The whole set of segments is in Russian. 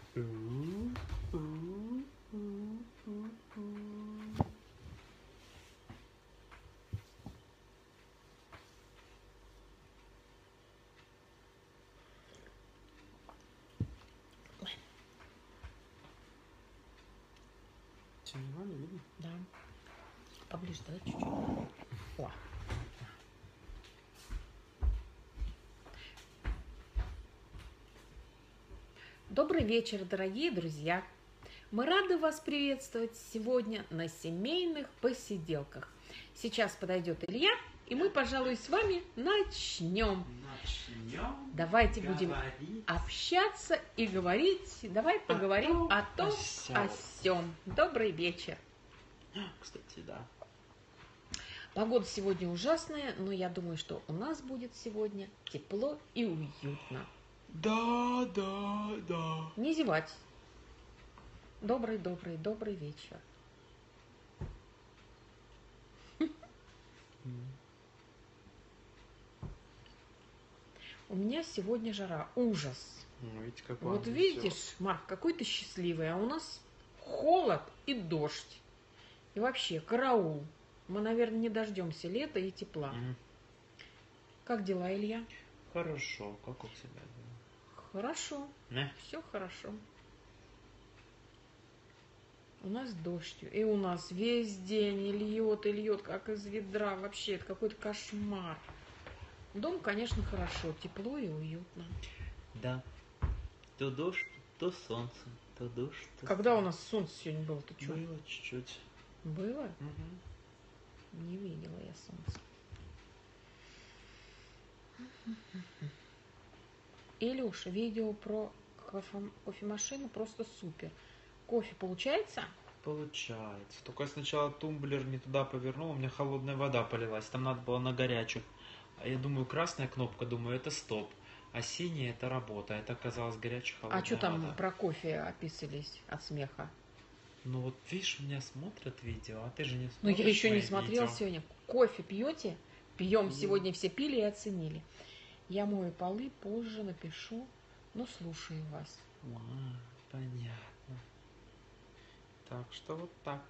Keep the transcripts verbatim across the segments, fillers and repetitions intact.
Все нормально видно? Да. Поближе, давай чуть-чуть. О. Добрый вечер, дорогие друзья! Мы рады вас приветствовать сегодня на семейных посиделках. Сейчас подойдет Илья, и мы, пожалуй, с вами начнем. Начнем. Давайте говорить. будем общаться и говорить. Давай поговорим о о том, о сём. Добрый вечер. Кстати, да. Погода сегодня ужасная, но я думаю, что у нас будет сегодня тепло и уютно. Да, да, да. Не зевать. Добрый, добрый, добрый вечер. У меня сегодня жара. Ужас. Ну, видите, какой Вот он видишь, весёлый. Марк, какой ты счастливый, а у нас холод и дождь. И вообще, караул. Мы, наверное, не дождемся лета и тепла. Мгм. Как дела, Илья? Хорошо, как у тебя дела? Хорошо. Не? Все хорошо. У нас дождь. И у нас весь день и льет, и льет, как из ведра. Вообще, это какой-то кошмар. Дом, конечно, хорошо. Тепло и уютно. Да. То дождь, то солнце, то дождь, то Когда у солнце. нас солнце сегодня было? Ты что? Было чуть-чуть. Было? Мгм. Не видела я солнца. Илюша, видео про кофе- кофемашину просто супер. Кофе получается? Получается. Только я сначала тумблер не туда повернул, у меня холодная вода полилась. Там надо было на горячую. А я думаю, красная кнопка, думаю, это стоп. А синяя это работа. Это оказалось горячая холодная А что там вода. про кофе описались от смеха? Ну вот видишь, меня смотрят видео, а ты же не Ну, смотришь. я еще не мои смотрела видео. сегодня. Кофе пьете? Пьем. Пью. Сегодня все пили и оценили. Я мою полы, позже напишу. Ну, слушаю вас. А, понятно. Так что вот так.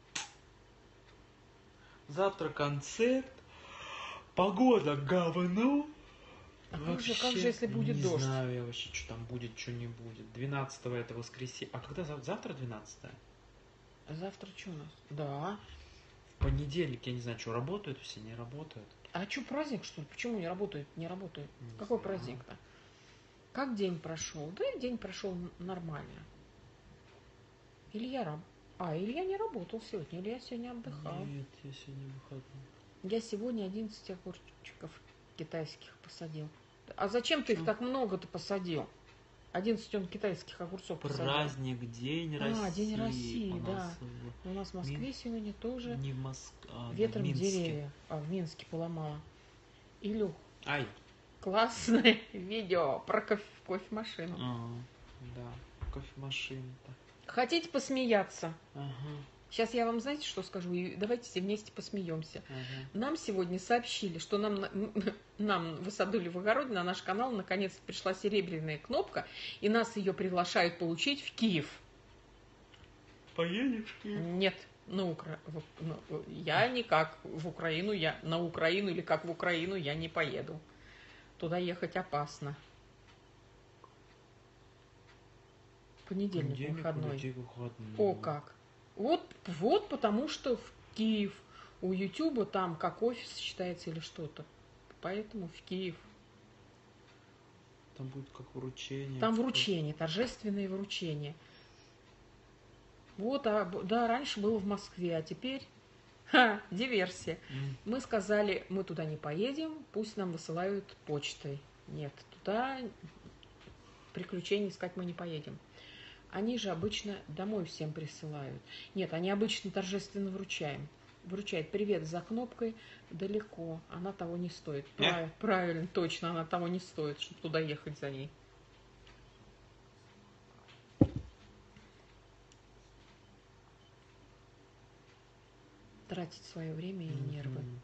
Завтра концерт. Погода говно. А как же, как же, если будет не дождь? знаю я вообще, что там будет, что не будет. двенадцатого это воскресенье. А когда зав- завтра двенадцатое? Завтра что у нас? Да. В понедельник, я не знаю, что работают все, не работают. А что, праздник, что ли? Почему не работает? Не работает. Не Какой знаю. праздник-то? Как день прошел? Да, день прошел нормально. Илья раб... А, Илья не работал сегодня. Илья сегодня отдыхал. Нет, я сегодня выходной. Я сегодня одиннадцать огурчиков китайских посадил. А зачем ты их Чё? так много-то посадил? одиннадцать он китайских огурцов посадил. Праздник, День России. А, День России, у да. нас У нас в Москве Мин- сегодня тоже не в Москве, а ветром в Минске. деревья. А, в Минске поломала. Илюх, Ай. классное видео про кофе- кофемашину. А, да, кофемашина-то. Хотите посмеяться? Ага, Сейчас я вам, знаете, что скажу? И давайте все вместе посмеемся. ага. Нам сегодня сообщили, что нам, на- нам в Высадули в огороде на наш канал наконец пришла серебряная кнопка, и нас ее приглашают получить в Киев. Поедешь в Киев? Нет, на Укра... в- ну, я никак в Украину, я на Украину или как в Украину я не поеду. Туда ехать опасно. Понедельник, Понедельник, выходной. людей выходной. О, как. Вот, вот потому что в Киев. У Ютуба там как офис считается или что-то. Поэтому в Киев. Там будет как вручение. Там типа. вручение, торжественные вручения. Вот, а, б- да, раньше было в Москве, а теперь ха, диверсия. М. Мы сказали, мы туда не поедем, пусть нам высылают почтой. Нет, туда приключений искать мы не поедем. Они же обычно домой всем присылают. Нет, они обычно торжественно вручаем. Вручает привет за кнопкой далеко. Она того не стоит. Прав- Правильно, точно, она того не стоит, чтобы туда ехать за ней. Тратить свое время и нервы. Мгм.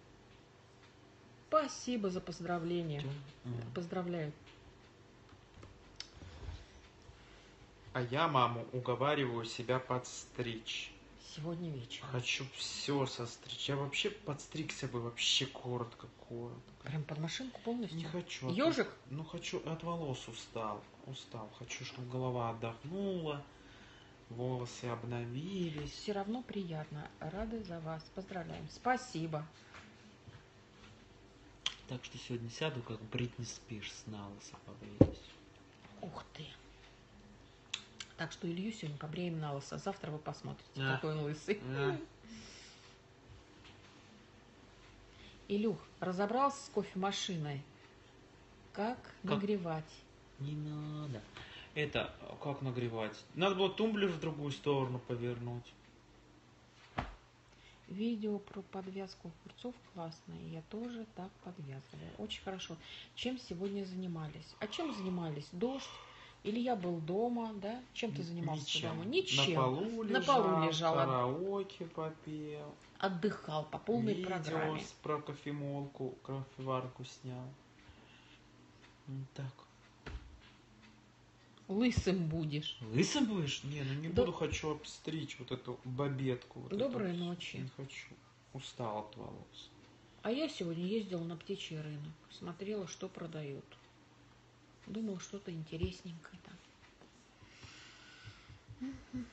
Спасибо за поздравление. Тё- м. Поздравляю. А я маму уговариваю себя подстричь. Сегодня вечером. Хочу все состричь. Я вообще подстригся бы вообще коротко-коротко. Прям под машинку полностью? Не хочу. Ёжик? От, ну хочу, от волос устал. Устал. Хочу, чтобы голова отдохнула. Волосы обновились. Все равно приятно. Рады за вас. Поздравляем. Спасибо. Так что сегодня сяду, как Бритни Спирс, на лысо побреюсь. Ух ты. Так что Илью сегодня побреем на лысо. Завтра вы посмотрите, А. какой он лысый. А. Илюх, разобрался с кофемашиной? Как, Как? нагревать? Не надо. Это, как нагревать? Надо было тумблер в другую сторону повернуть. Видео про подвязку огурцов классное. Я тоже так подвязываю. Очень хорошо. Чем сегодня занимались? А чем занимались? Дождь? Илья был дома, да? Чем ты занимался Ничем. дома? Ничем. На полу лежал, На полу лежал. караоке попел. Отдыхал по полной Видео программе. с- про кофемолку, кофеварку снял. Вот так. Лысым будешь. Лысым будешь? Не, ну не Да- буду, хочу обстричь вот эту бабетку. Вот Доброй эту. ночи. Не хочу. Устал от волос. А я сегодня ездила на птичий рынок. Смотрела, что продают. Думала, что-то интересненькое там.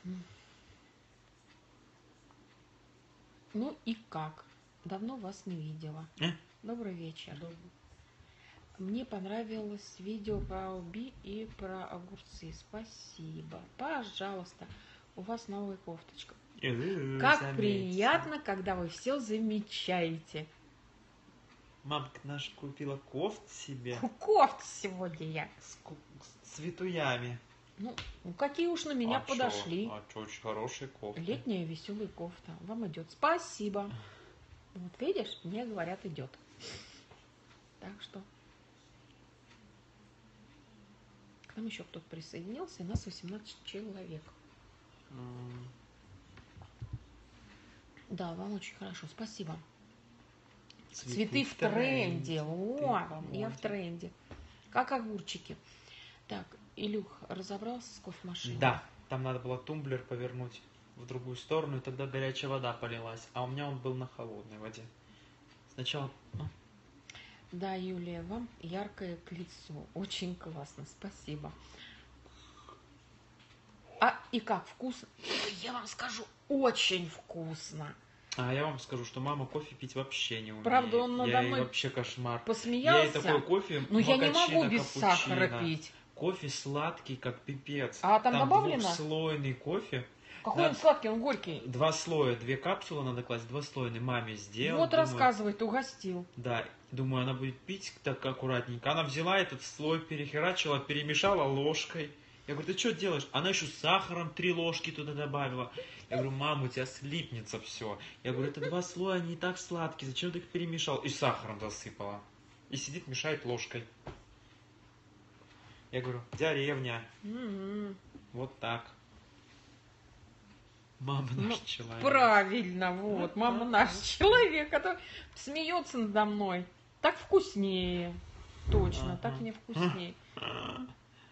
Ну и как? Давно вас не видела. Э? Добрый вечер. Мне понравилось видео про Алби и про огурцы. Спасибо. Пожалуйста. У вас новая кофточка. Э, Как заметьте. приятно, когда вы все замечаете. Мамка наша купила кофт себе Кофт сегодня я. с, ку- с цветуями. Ну, ну, какие уж на меня А чё? подошли. А чё, очень хорошие кофты. Летняя веселая кофта. Вам идет. Спасибо. Вот видишь, мне говорят, идет. Так что. К нам еще кто-то присоединился, и нас восемнадцать человек. М, Да, вам очень хорошо. Спасибо. Цветы, Цветы в тренде. О, по я в моде. тренде. Как огурчики. Так, Илюх, разобрался с кофемашиной? Да, там надо было тумблер повернуть в другую сторону, и тогда горячая вода полилась. А у меня он был на холодной воде. Сначала... а, Да, Юлия, вам яркое к лицу. Очень классно. Спасибо. А и как вкусно? Я вам скажу, очень вкусно. А я вам скажу, что мама кофе пить вообще не умеет. Правда, он надо я ей мной вообще кошмар. Я Посмеялся. ей такой кофе, Ну, я не макачино, могу без сахара капучино. пить. Кофе сладкий, как пипец. А там добавлено? Двухслойный кофе. Какой Да. он сладкий, он горький. Два слоя, две капсулы надо класть, двуслойный маме сделал. Вот думаю, рассказывай, ты угостил. Да, думаю, она будет пить так аккуратненько. Она взяла этот слой, перехерачила, перемешала ложкой. Я говорю, ты что делаешь? Она еще сахаром три ложки туда добавила. Я говорю, мама, у тебя слипнется все. Я говорю, это два слоя, они и так сладкие, зачем ты их перемешал? И сахаром засыпала. И сидит, мешает ложкой. Я говорю, деревня, М-м. вот так. Мама Ну, наш человек. Правильно, вот. Мама наш человек, а то смеется надо мной. Так вкуснее. Точно, так Ага. мне вкуснее. А,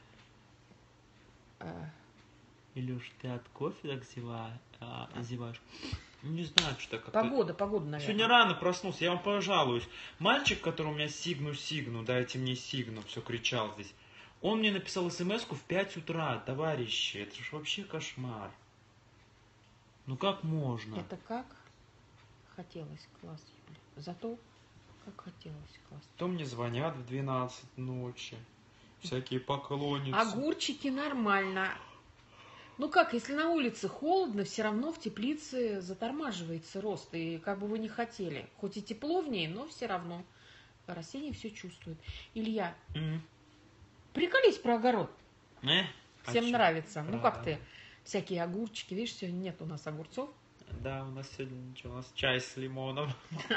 Э, Илюш, ты от кофе так зева- а, зеваешь? Не знаю, что как-то... Погода, погода, наверное. Сегодня рано проснулся, я вам пожалуюсь. Мальчик, который у меня сигну, сигну, дайте мне сигну, все кричал здесь. Он мне написал смс-ку в пять утра, товарищи, это же вообще кошмар. Ну как можно? Это как хотелось класс, Юля. Зато как хотелось класс. То мне звонят в двенадцать ночи, всякие поклонницы. Огурчики нормально. Ну как, если на улице холодно, все равно в теплице затормаживается рост. И как бы вы не хотели. Хоть и тепло в ней, но все равно растение все чувствует. Илья, М. приколись про огород. Э? Всем А чё? нравится. Ну как Правда. ты? Всякие огурчики. Видишь, сегодня нет у нас огурцов. Да, у нас сегодня ничего, у нас чай с лимоном.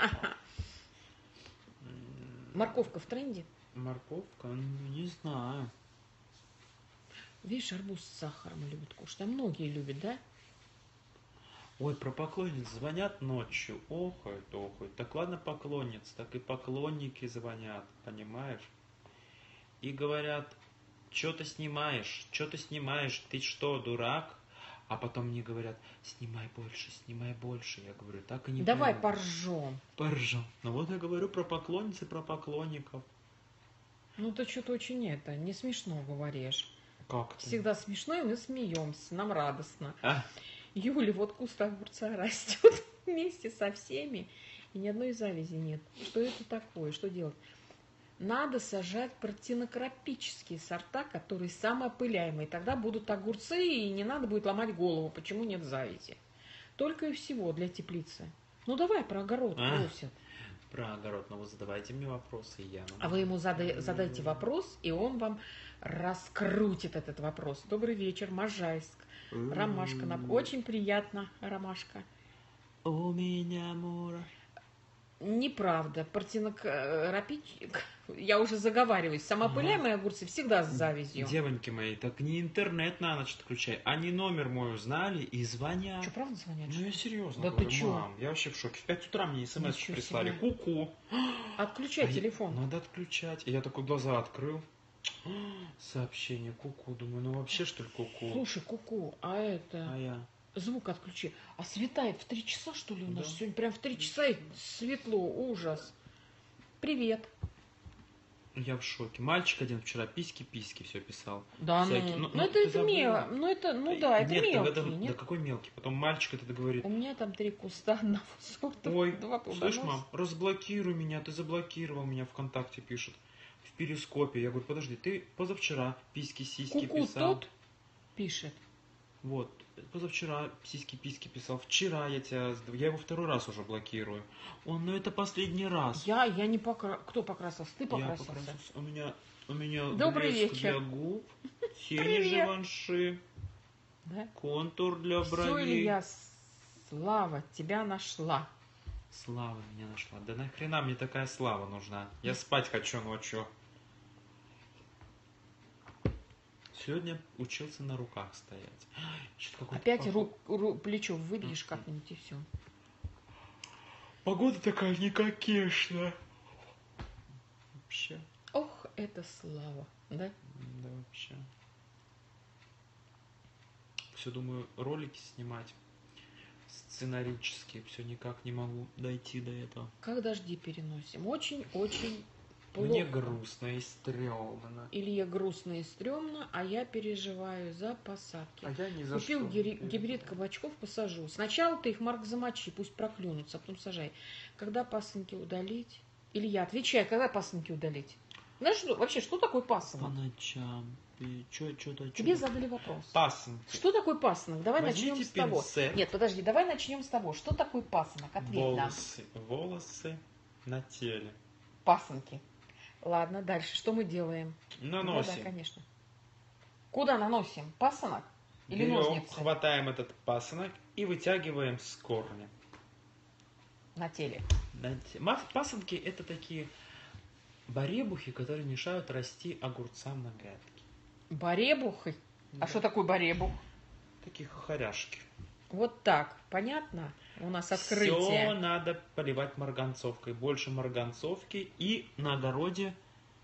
М, Морковка в тренде. Морковка? Ну, не знаю. Видишь, арбуз с сахаром любят кушать. А многие любят, да? Ой, про поклонниц звонят ночью. Охают, охают. Так ладно поклонниц, так и поклонники звонят, понимаешь? И говорят, что ты снимаешь, что ты снимаешь, ты что, дурак? А потом мне говорят, снимай больше, снимай больше. Я говорю, так и не Давай пойму. поржем. Поржем. Ну вот я говорю про поклонниц и про поклонников. Ну ты что-то очень это, не смешно говоришь. Как это? Всегда смешно, и мы смеемся, нам радостно. А? Юля, вот куст огурца растет вместе со всеми, и ни одной завязи нет. Что это такое? Что делать? Надо сажать партенокропические сорта, которые самоопыляемые. Тогда будут огурцы, и не надо будет ломать голову, почему нет завязи. Только и всего для теплицы. Ну давай про огород А? просят. Про огород, ну вы задавайте мне вопросы, и я... А вы ему задай, задайте вопрос, и он вам раскрутит этот вопрос. Добрый вечер, Можайск. Ромашка. Нам очень приятно, Ромашка. У меня мура. Неправда. Партенокропические... Я уже заговариваюсь. Самоопыляемые огурцы всегда с завязью. Девоньки мои, так не интернет на ночь отключай. Они номер мой узнали и звонят. Что, правда звонят? Ну я серьезно Да говорю, ты чё? мам, я вообще в шоке. В пять утра мне смс Ничего прислали. себе. Ку-ку. Отключай А я- телефон. Надо отключать. И я такой глаза открыл. Сообщение ку-ку. Думаю, ну вообще что ли ку-ку? Слушай, куку, а это... А я... Звук отключи. А светает в три часа, что ли, у нас Да. сегодня? Прям в три часа и светло. Ужас. Привет. Я в шоке. Мальчик один вчера письки-письки все писал. Да, Всякие. ну, Ну, ну, ну, это, ты это забыла. мел... Ну, это, ну да, это нет, мелкие, в этом- нет? Да какой мелкий? Потом мальчик этот говорит, У меня там три куста одного сорта. ой, два слышь, плодоноса. мам, разблокируй меня, ты заблокировал меня ВКонтакте, пишет. В перископе. Я говорю, подожди, ты позавчера письки-сиськи Куку писал. тот пишет. Вот, позавчера сиськи-письки писал. Вчера я тебя... Я его второй раз уже блокирую. Он, ну это последний раз. Я, я не покра... Кто покрасился? Ты Я покрасился? покрасился. У меня... У меня Добрый блеск вечер. для губ, тени Привет. живанши, Да? контур для Все, бровей. Илья, слава, тебя нашла. Слава меня нашла. Да нахрена мне такая слава нужна? Я спать хочу ночью. Сегодня учился на руках стоять. Что-то какой-то Опять поход- рук, ру- плечо выбьешь как-нибудь и все. Погода такая никакешная. Вообще. Ох, это слава, да? Да вообще. Все думаю ролики снимать. Сценарические. Все никак не могу дойти до этого. Как дожди переносим? Очень-очень Мне плохо. грустно и стрёмно. Илье грустно и стрёмно, а я переживаю за посадки. А я ни за Купил что. гири- не гибрид переживаю. кабачков, посажу. Сначала ты их, Марк, замочи, пусть проклюнутся, а потом сажай. Когда пасынки удалить? Илья, отвечай, когда пасынки удалить? Знаешь, что, вообще, что такое По пасынок? ночам. И чё, чё-то, Тебе чё-то. задали вопрос. Пасынки. Что такое пасынок? Давай Возьмите начнем с того. пинцет. Нет, подожди, давай начнем с того. Что такое пасынок? Ответь нам. Волосы. Волосы на теле. Пасынки. Ладно, дальше. Что мы делаем? Наносим. Ну, да, конечно. Куда наносим? Пасынок? Или Берем, ножницы? хватаем этот пасынок и вытягиваем с корня. На теле. На те- ма- Пасынки это такие баребухи, которые мешают расти огурцам на грядке. Баребухи. Да. А что такое баребух? Такие хохоряшки. Вот так. Понятно? У нас Все открытие. надо поливать марганцовкой. Больше марганцовки. И на огороде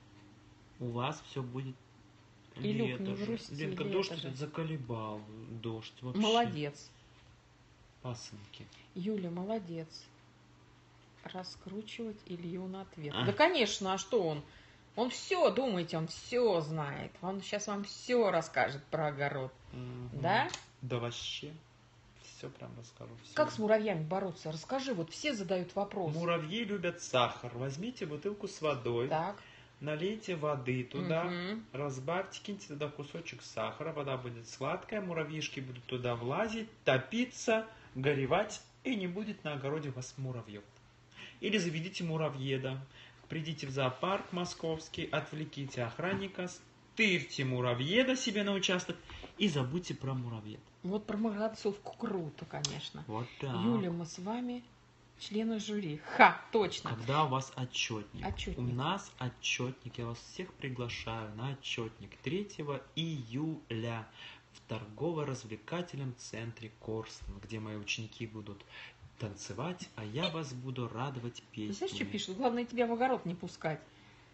у вас все будет Илюк, лето не же. грусти, Ленка, лето дождь же. этот заколебал. Дождь вообще. Молодец. Пасынки. Юля, молодец. Раскручивать Илью на ответ. А. Да, конечно, а что он? Он все, думаете, он все знает. Он сейчас вам все расскажет про огород. Мгм. Да? Да вообще. Все прям расскажу. всё. Как с муравьями бороться? Расскажи, вот все задают вопрос. Муравьи любят сахар. Возьмите бутылку с водой, Так. налейте воды туда, Мгм. разбавьте, киньте туда кусочек сахара, вода будет сладкая, муравьишки будут туда влазить, топиться, горевать, и не будет на огороде у вас муравьев. Или заведите муравьеда, придите в зоопарк московский, отвлеките охранника, стырьте муравьеда себе на участок и забудьте про муравьед. Вот про марганцовку круто, конечно. Вот так. Юля, мы с вами члены жюри. Ха, точно. Когда у вас отчетник? Отчетник. У нас отчетник. Я вас всех приглашаю на отчетник третьего июля в торгово-развлекательном центре Корстон, где мои ученики будут танцевать, а я вас буду радовать Ты знаешь, что песнями. пишут? Главное, тебя в огород не пускать.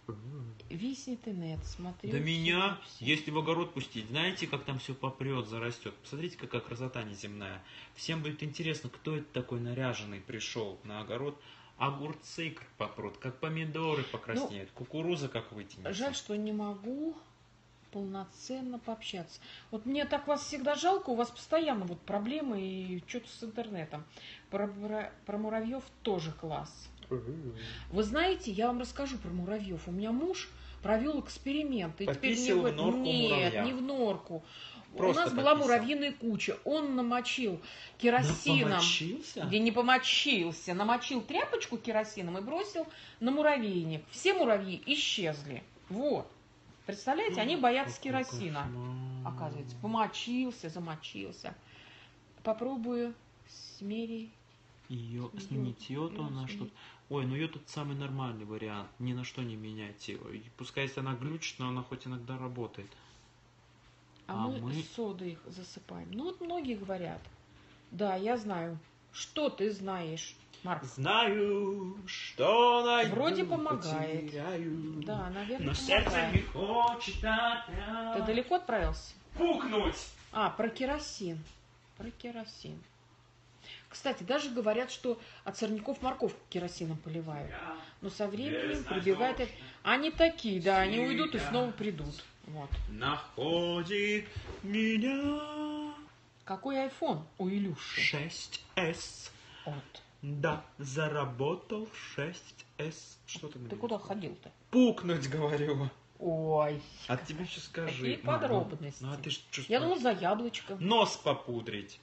Виснет и нет, смотрю. Да меня, все. если в огород пустить, знаете, как там все попрет, зарастет. Посмотрите, какая красота неземная. Всем будет интересно, кто это такой наряженный пришел на огород. Огурцы как попрут, как помидоры покраснеют, ну, кукуруза как вытянется. Жаль, что не могу полноценно пообщаться. Вот мне так вас всегда жалко, у вас постоянно вот проблемы и что-то с интернетом. Про, про, про муравьев тоже класс. Вы знаете, я вам расскажу про муравьев. У меня муж провел эксперимент. И Пописил теперь в норку Нет, муравья. не в норку. Просто у нас пописал. Была муравьиная куча. Он намочил керосином. Помочился? Где не помочился. Намочил тряпочку керосином и бросил на муравейник. Все муравьи исчезли. Вот. Представляете, они боятся Какой керосина. кошмар. Оказывается, помочился, замочился. Попробую смерить. Ее сменить ее, то она что-то. Ой, ну ее тут самый нормальный вариант. Ни на что не менять его. И пускай если она глючит, но она хоть иногда работает. А, А мы, мы- содой их засыпаем. Ну вот многие говорят. Да, я знаю. Что ты знаешь, Марк? Знаю, что найду, Вроде помогает. потеряю. Да, наверное, Но сердце не помогает. хочет опять Ты далеко отправился? пукнуть. А, про керосин. Про керосин. Кстати, даже говорят, что от сорняков морковку керосином поливают. Но со временем прибегает... это- Они такие, да, они уйдут и снова придут. Вот. Находит меня Какой айфон у Илюши? шесть эс. Вот. Да, заработал шесть эс. Что ты, Ты куда ходил-то? Пукнуть, говорю. Ой, А тебе что скажи? какие Мам, ну- подробности. Ну, а ты что Я думала, за яблочком. Нос попудрить.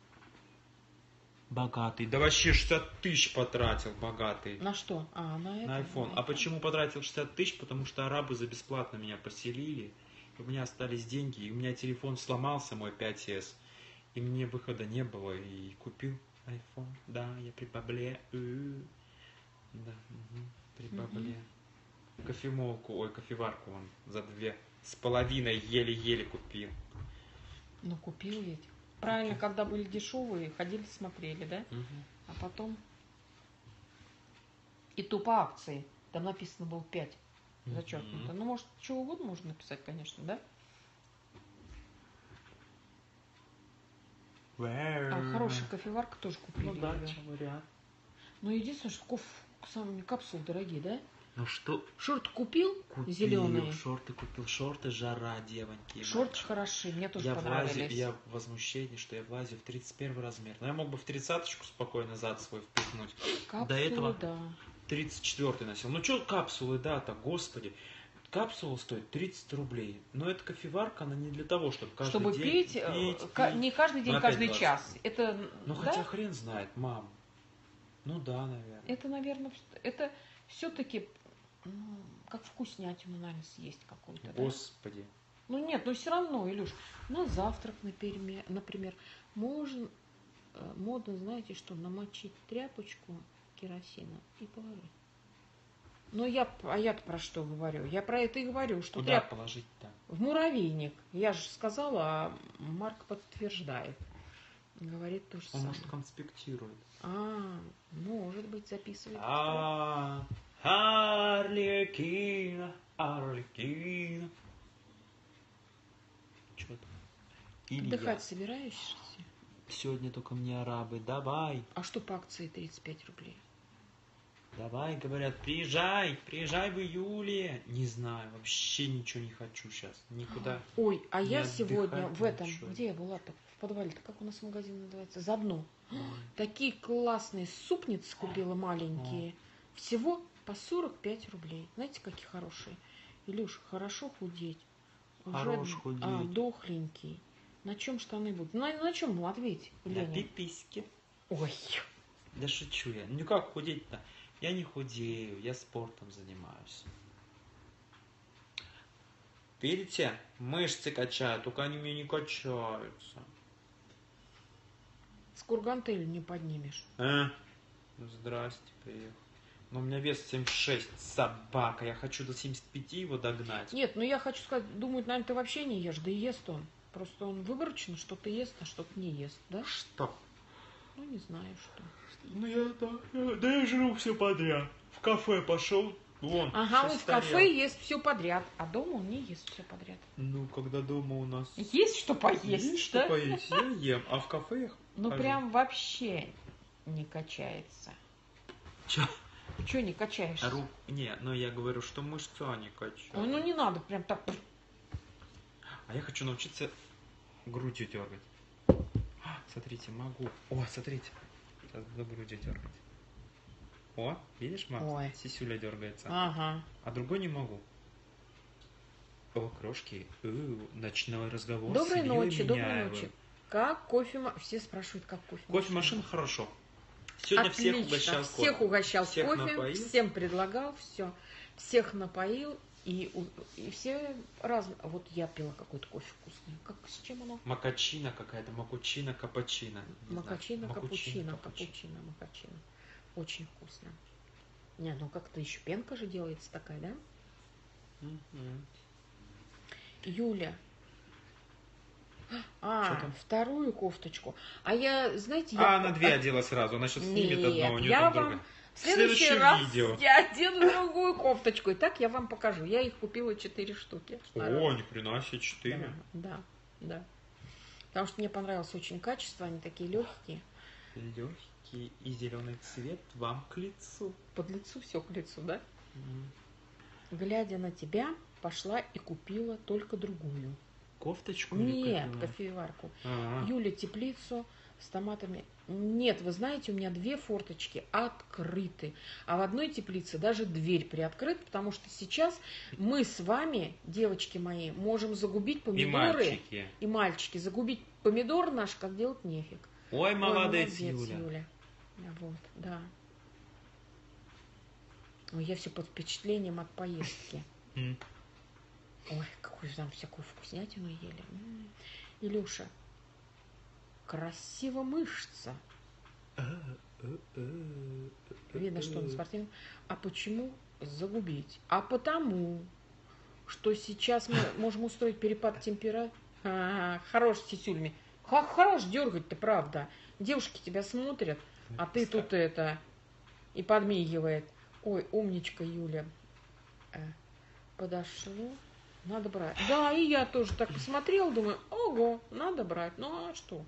Богатый. Да вообще шестьдесят тысяч потратил, богатый. На что? А, на это? На iPhone. А почему потратил шестьдесят тысяч? Потому что арабы за бесплатно меня поселили. У меня остались деньги, и у меня телефон сломался, мой пять эс. И мне выхода не было, и купил iPhone. Да, я при бабле. э, Да, угу, при бабле. Кофемолку, ой, кофеварку он за две с половиной еле-еле купил. Ну, купил ведь. Правильно, когда были дешевые, ходили, смотрели, да? Мгм. А потом... И то по акции. Там написано было пять. Зачеркнуто. Мгм. Ну, может, чего угодно можно написать, конечно, да? А хорошая кофеварка тоже купили. Ну да, её. чего вариант. Но единственное, что кофе, сами капсулы дорогие, да? Ну что, Шорт купил, купил, зеленые. шорты купил, шорты жара, девоньки. и Шорты мальчики. хороши, мне тоже Я понравились. влазил, я в возмущении, что я влазил в тридцать первый размер. Но я мог бы в тридцаточку спокойно зад свой впихнуть. Капсулы, До этого да. тридцать четвёртый носил. Ну что капсулы, да-то, господи. Капсула стоит тридцать рублей. Но эта кофеварка, она не для того, чтобы каждый Чтобы день пить, э, пить, ка- пить. не каждый день, Ну, опять каждый двадцать. час. Это, Ну да? хотя хрен знает, мам. Ну да, наверное. Это, наверное, это все-таки как вкуснятину, наверное, съесть какую-то. Да? Господи. Ну нет, но все равно, Илюш, на завтрак, например, например можно, э, модно, знаете что, намочить тряпочку керосина и положить. Но я, а я-то про что говорю? Я про это и говорю, что Куда тряп... положить-то? в муравейник. Я же сказала, а Марк подтверждает. Говорит то же Он, самое. может, конспектирует. А, может быть, записывает. А, Арлекина, Арлекина. Чё там? Илья. Отдыхать собираешься? Сегодня только мне арабы. Давай, А что по акции тридцать пять рублей? давай, говорят, приезжай, приезжай в июле. Не знаю, вообще ничего не хочу сейчас. Никуда. Ой, а Не я сегодня отдыхать, в этом, ничего. где я была-то? В подвале-то, как у нас магазин называется? Заодно. Такие классные супницы купила маленькие. Всего по сорок пять рублей. Знаете, какие хорошие? Илюш, хорошо худеть. Уже, Хорош А, худеть. дохленький. На чем штаны будут? На, на чем, ответь, На Леня? пипиське. Ой, Да шучу я. Ну как худеть-то? Я не худею, я спортом занимаюсь. Видите? Мышцы качают, только они у меня не качаются. с кургантелью не поднимешь. А? Ну, здрасте, приехал. Но у меня вес семьдесят шесть, собака. Я хочу до семидесяти пяти его догнать. Нет, ну я хочу сказать, думаю, наверное, ты вообще не ешь, да и ест он. Просто он выборочно что-то ест, а что-то не ест, да? Что? Ну, не знаю, что. Ну я да, я, да я жру все подряд. В кафе пошел, Вон, Ага, он в состарел. кафе ест все подряд, а дома он не ест все подряд. Ну, когда дома у нас Есть что поесть, есть что да? поесть, я ем, а в кафе я Ну хожу. прям вообще не качается. Чё? Чё не качаешься? Ру... Не, ну я говорю, что мышца не качаю. Ой, ну не надо прям так. А я хочу научиться грудью дергать. Смотрите, могу. О, смотрите. Сейчас буду грудью дергать. О, видишь, Макс? Ой. Сисюля дергается. Ага. А другой не могу. О, крошки. У, ночной разговор. Доброй с Ильей ночи, доброй Миняевым. ночи. Как кофе... Все спрашивают, как кофе. Кофемашина хорошо. Сегодня Отлично. всех угощал Всех кофе. угощал Всех кофе, напоил. всем предлагал, все. Всех напоил, и, у- и все разные. Вот я пила какой-то кофе вкусный. Как, с чем оно? Макачина какая-то, макучина, капучино. Не знаю. Макачино, Макучино, капучино, капучино, макачино. Очень вкусно. Не, ну как-то еще пенка же делается такая, да? Мгм. Юля. Чё А, там? вторую кофточку. А я, знаете, я... А, она две одела сразу. Она сейчас снимет Нет, одно, у нее я там вам другая. в следующий следующем раз видео. я одену другую кофточку. И так я вам покажу. Я их купила четыре штуки. О, ни хрена себе, четыре. Да, да, да. Потому что мне понравилось очень качество, они такие легкие. Легкий и зеленый цвет вам к лицу. Под лицу все к лицу, да? М. Глядя на тебя, пошла и купила только другую. Кофточку? или Нет, какую? кофеварку. А, Юля, теплицу с томатами. Нет, вы знаете, у меня две форточки открыты. А в одной теплице даже дверь приоткрыта, потому что сейчас мы с вами, девочки мои, можем загубить И помидоры. мальчики. И мальчики. Загубить помидор наш, как делать нефиг. Ой, Ой, молодец, молодец, Юля. Вот, да. Ой, я все под впечатлением от поездки. М. Ой, какую же там всякую вкуснятину ели. М. Илюша, красиво мышца. Видно, что он спортивный. А почему загубить? А потому, что сейчас мы можем устроить перепад температур. А, хорош сисюлями. Ха- Хорош дергать-то, правда. Девушки тебя смотрят, а ты тут это... И подмигивает. Ой, умничка, Юля. Э, Подошло. Надо брать. Да, и я тоже так посмотрела, думаю, ого, надо брать. Ну а что?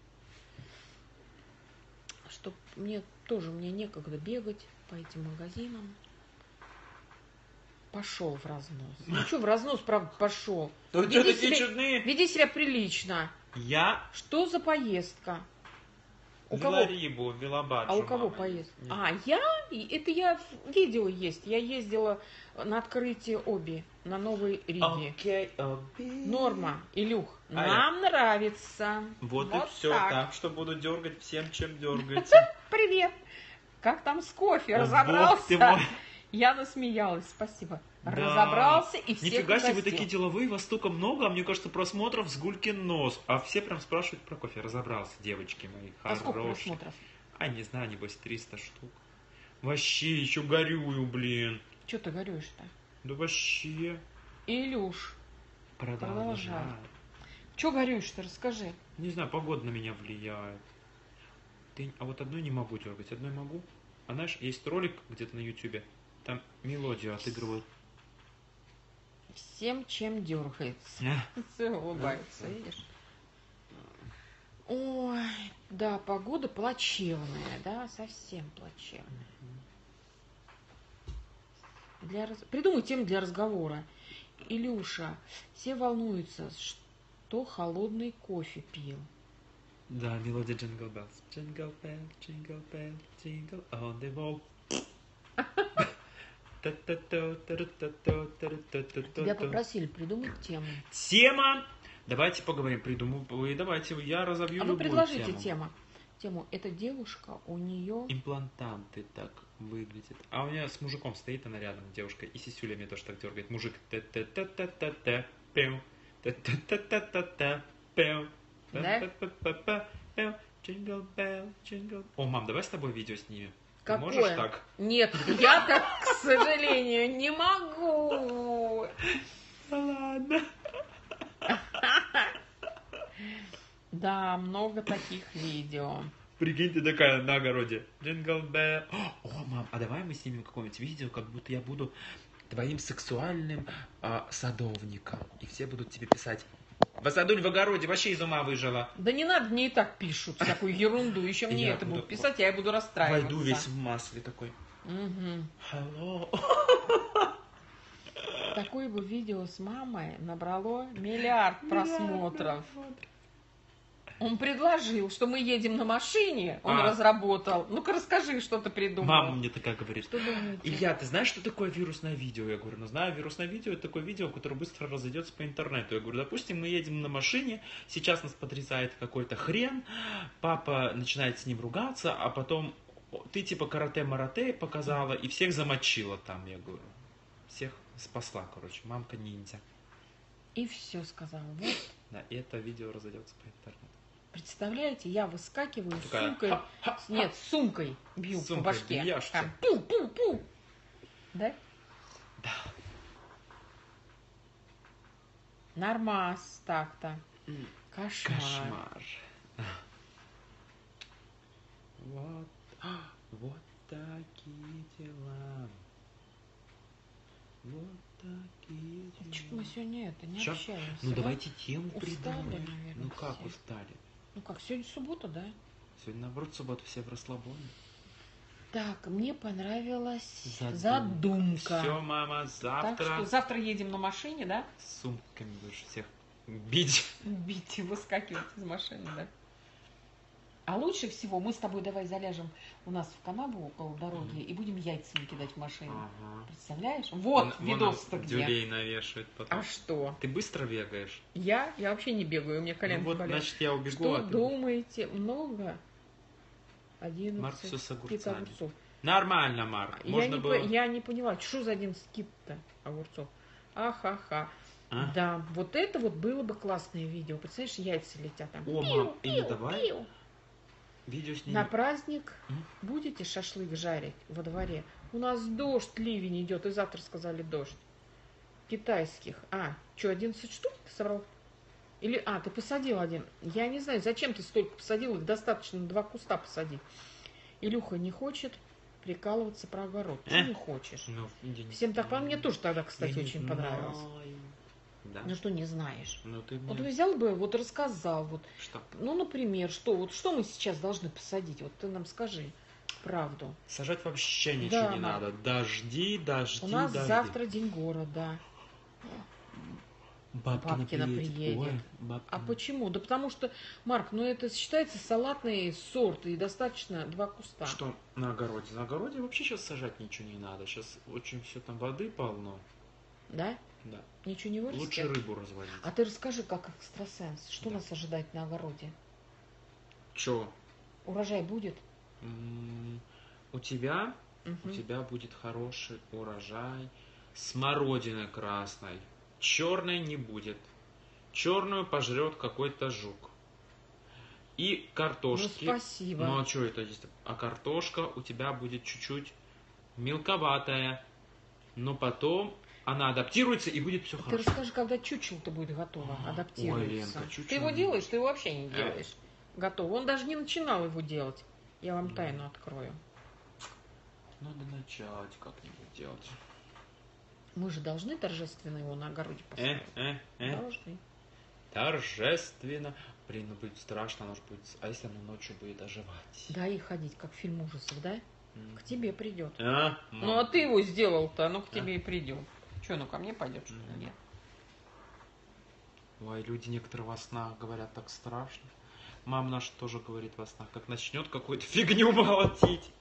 Чтоб мне тоже, мне некогда бегать по этим магазинам. Пошел в разнос. Ну что в разнос, правда, пошел? Ну Веди что такие себя- чудные? Веди себя прилично. Я Что за поездка? У взяла кого? рыбу, велобаджу. А у кого мама. поездка? Нет. А, я? И Это я в видео есть. Я ездила на открытие Оби, на Новой Риге. Окей, оби. Норма, Илюх, А нам нравится. Вот, и все. так. Так. что буду дергать всем, чем дергаете. Привет. Как там с кофе? О, бог Разобрался? ты мой. Я насмеялась, спасибо. Да. Разобрался и всех Нифига себе, вы угостил. такие деловые, вас столько много, а мне кажется, просмотров с гулькин нос. А все прям спрашивают про кофе. Разобрался, девочки мои, А сколько хорошие. просмотров? А, не знаю, небось, триста штук. Вообще, еще горюю, блин. Что ты горюешь-то? Да вообще. Илюш, Продолжай. Продолжай. что горюешь-то? Расскажи. Не знаю, погода на меня влияет. Ты... А вот одной не могу дергать, одной могу. А знаешь, есть ролик где-то на ютубе, там мелодию отыгрывают. Всем, чем дергается. Все улыбается, видишь? Ой, да, погода плачевная, да, совсем плачевная. Для раз... Придумай тему для разговора. Илюша, все волнуются, что холодный кофе пил. Да, мелодия Jingle Bells. Jingle Bell, Jingle Bell, Jingle on the wall. Тебя попросили придумать тему. Тема! Давайте поговорим, придумаю. Давайте, я разовью А вы любую предложите тему. тему. Тему. Эта девушка, у нее... Имплантанты так выглядят. А у меня с мужиком стоит она рядом, девушка, и сисюля мне тоже так дергает. Мужик. Та-та-та-та-та-та, пэу. Та-та-та-та-та-та, пэу. Да? Па-па-па-па, пэу. Jingle bell, jingle. О, мам, давай с тобой видео снимем. Ты Какое? можешь так? Нет, я так, к сожалению, не могу. Ладно. Да, много таких видео. Прикинь, ты такая на огороде. Jingle bell. О, мам, а давай мы снимем какое-нибудь видео, как будто я буду твоим сексуальным а, садовником. И все будут тебе писать: Васадуль в огороде вообще из ума выжила. Да не надо, мне и так пишут всякую ерунду. Еще мне Я это буду- будут писать, а я буду расстраиваться. Войду весь в масле такой. Мгм. Hello. Такое бы видео с мамой набрало миллиард просмотров. Он предложил, что мы едем на машине, он А. разработал. Ну-ка расскажи, что ты придумал. Мама мне такая говорит: Что думаете? Илья, ты знаешь, что такое вирусное видео? Я говорю, ну знаю, вирусное видео — это такое видео, которое быстро разойдется по интернету. Я говорю, допустим, мы едем на машине, сейчас нас потрясает какой-то хрен, папа начинает с ним ругаться, а потом ты типа карате-марате показала и всех замочила там, я говорю. Всех спасла, короче, мамка-ниндзя. И все сказал. Вот. Да, и это видео разойдется по интернету. Представляете, я выскакиваю с Такая, сумкой. ха-ха-ха. Нет, с сумкой бью С по сумкой башке. бьёшься. Там, пу-пу-пу. Да? Да. Нормас так-то. Кошмар. Кошмар. Вот, вот такие дела. Вот такие дела. Что-то мы сегодня это не Чё? общаемся. Ну да? давайте тему Устали, придумаем. наверное, Ну как все. устали? Ну как, сегодня суббота, да? Сегодня наоборот суббота, все в расслабоне. Так, мне понравилась Задумка. задумка. Все, мама, Так завтра что завтра едем на машине, да? с сумками будешь всех бить. Бить и выскакивать из машины, да? А лучше всего мы с тобой давай заляжем у нас в канаву около дороги и будем яйцами кидать в машину. Ага. Представляешь? Вот Вон- вон видос-то нам где. Дюлей навешивает потом. А что? Ты быстро бегаешь? Я? Я вообще не бегаю, у меня коленки Ну вот, болят. значит, я убегу. Что а ты- думаете? Много? Марк одиннадцать всё с каких-то огурцами. огурцов. Нормально, Марк. Я Можно не, было... по- я не поняла, что за один скип-то огурцов? Ахаха. А? Да, вот это вот было бы классное видео. Представляешь, яйца летят там. О, Пиу, мам, и пиу, давай пиу. видео с ними. На праздник М? будете шашлык жарить во дворе? У нас дождь, ливень идет, и завтра сказали дождь. Китайских. А, что, одиннадцать штук ты собрал? Или, а, ты посадил один. Я не знаю, зачем ты столько посадил, их достаточно два куста посадить. Илюха не хочет прикалываться про огород. Что Э? не хочешь? Ну, я не Всем так знаю. понравилось. Мне тоже тогда, кстати, Я не очень знаю. понравилось. Да? Ну что не знаешь? Ну ты Вот мне... взял бы, вот рассказал, вот, Что? ну, например, что, вот что мы сейчас должны посадить? Вот ты нам скажи правду. Сажать вообще ничего Да, не Марк. надо. Дожди, дожди, У нас дожди. завтра день города. Бабкина, Бабкина приедет. приедет. Ой, А Бабкина. почему? Да потому что, Марк, ну это считается салатный сорт, и достаточно два куста. Что на огороде? На огороде вообще сейчас сажать ничего не надо. Сейчас очень все там воды полно. Да? Да. Ничего не вырастет? Лучше рыбу разводить. А ты расскажи, как экстрасенс, что Да. нас ожидает на огороде? Чё? Урожай будет? М, У тебя, у Мгм. тебя будет хороший урожай смородины красной. Черной не будет. Черную пожрет какой-то жук. И Ну, картошки. спасибо. Ну а что это есть? А картошка у тебя будет чуть-чуть мелковатая. Но потом она адаптируется и будет все Ты хорошо. расскажи, когда чучело-то будет готово, Ой, адаптируется. Ленка, чучело Ты его не делаешь, ты его вообще не Э. делаешь. Готово. Он даже не начинал его делать. Я вам тайну открою. Надо начать как-нибудь делать. Мы же должны торжественно его на огороде Э, поставить. э, э. Должны. Торжественно. Блин, ну будет страшно, оно ж будет... А если оно ночью будет оживать? Да, и ходить, как фильм ужасов, да? М. К тебе придет. А, Ну, а мам. ты его сделал-то, оно к А? тебе и придет. Че, ну ко мне пойдет, что ли? Мгм. Нет. Ой, люди некоторые во снах говорят так страшно. Мама наша тоже говорит во снах, как начнет какую-то фигню молотить.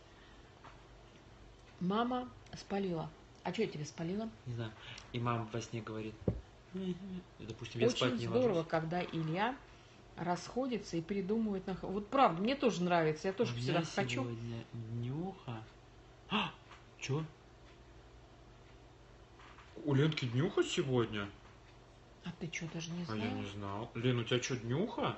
Мама спалила. А что я тебе спалила? Не знаю. И мама во сне говорит. И, допустим, я спать Очень не здорово, ложусь. когда Илья расходится и придумывает... На... Вот правда, мне тоже нравится. Я тоже У всегда меня хочу. сегодня днюха. А, чё? У Ленки днюха сегодня? А ты что, даже не А знал? я не знал. Лен, у тебя что, днюха?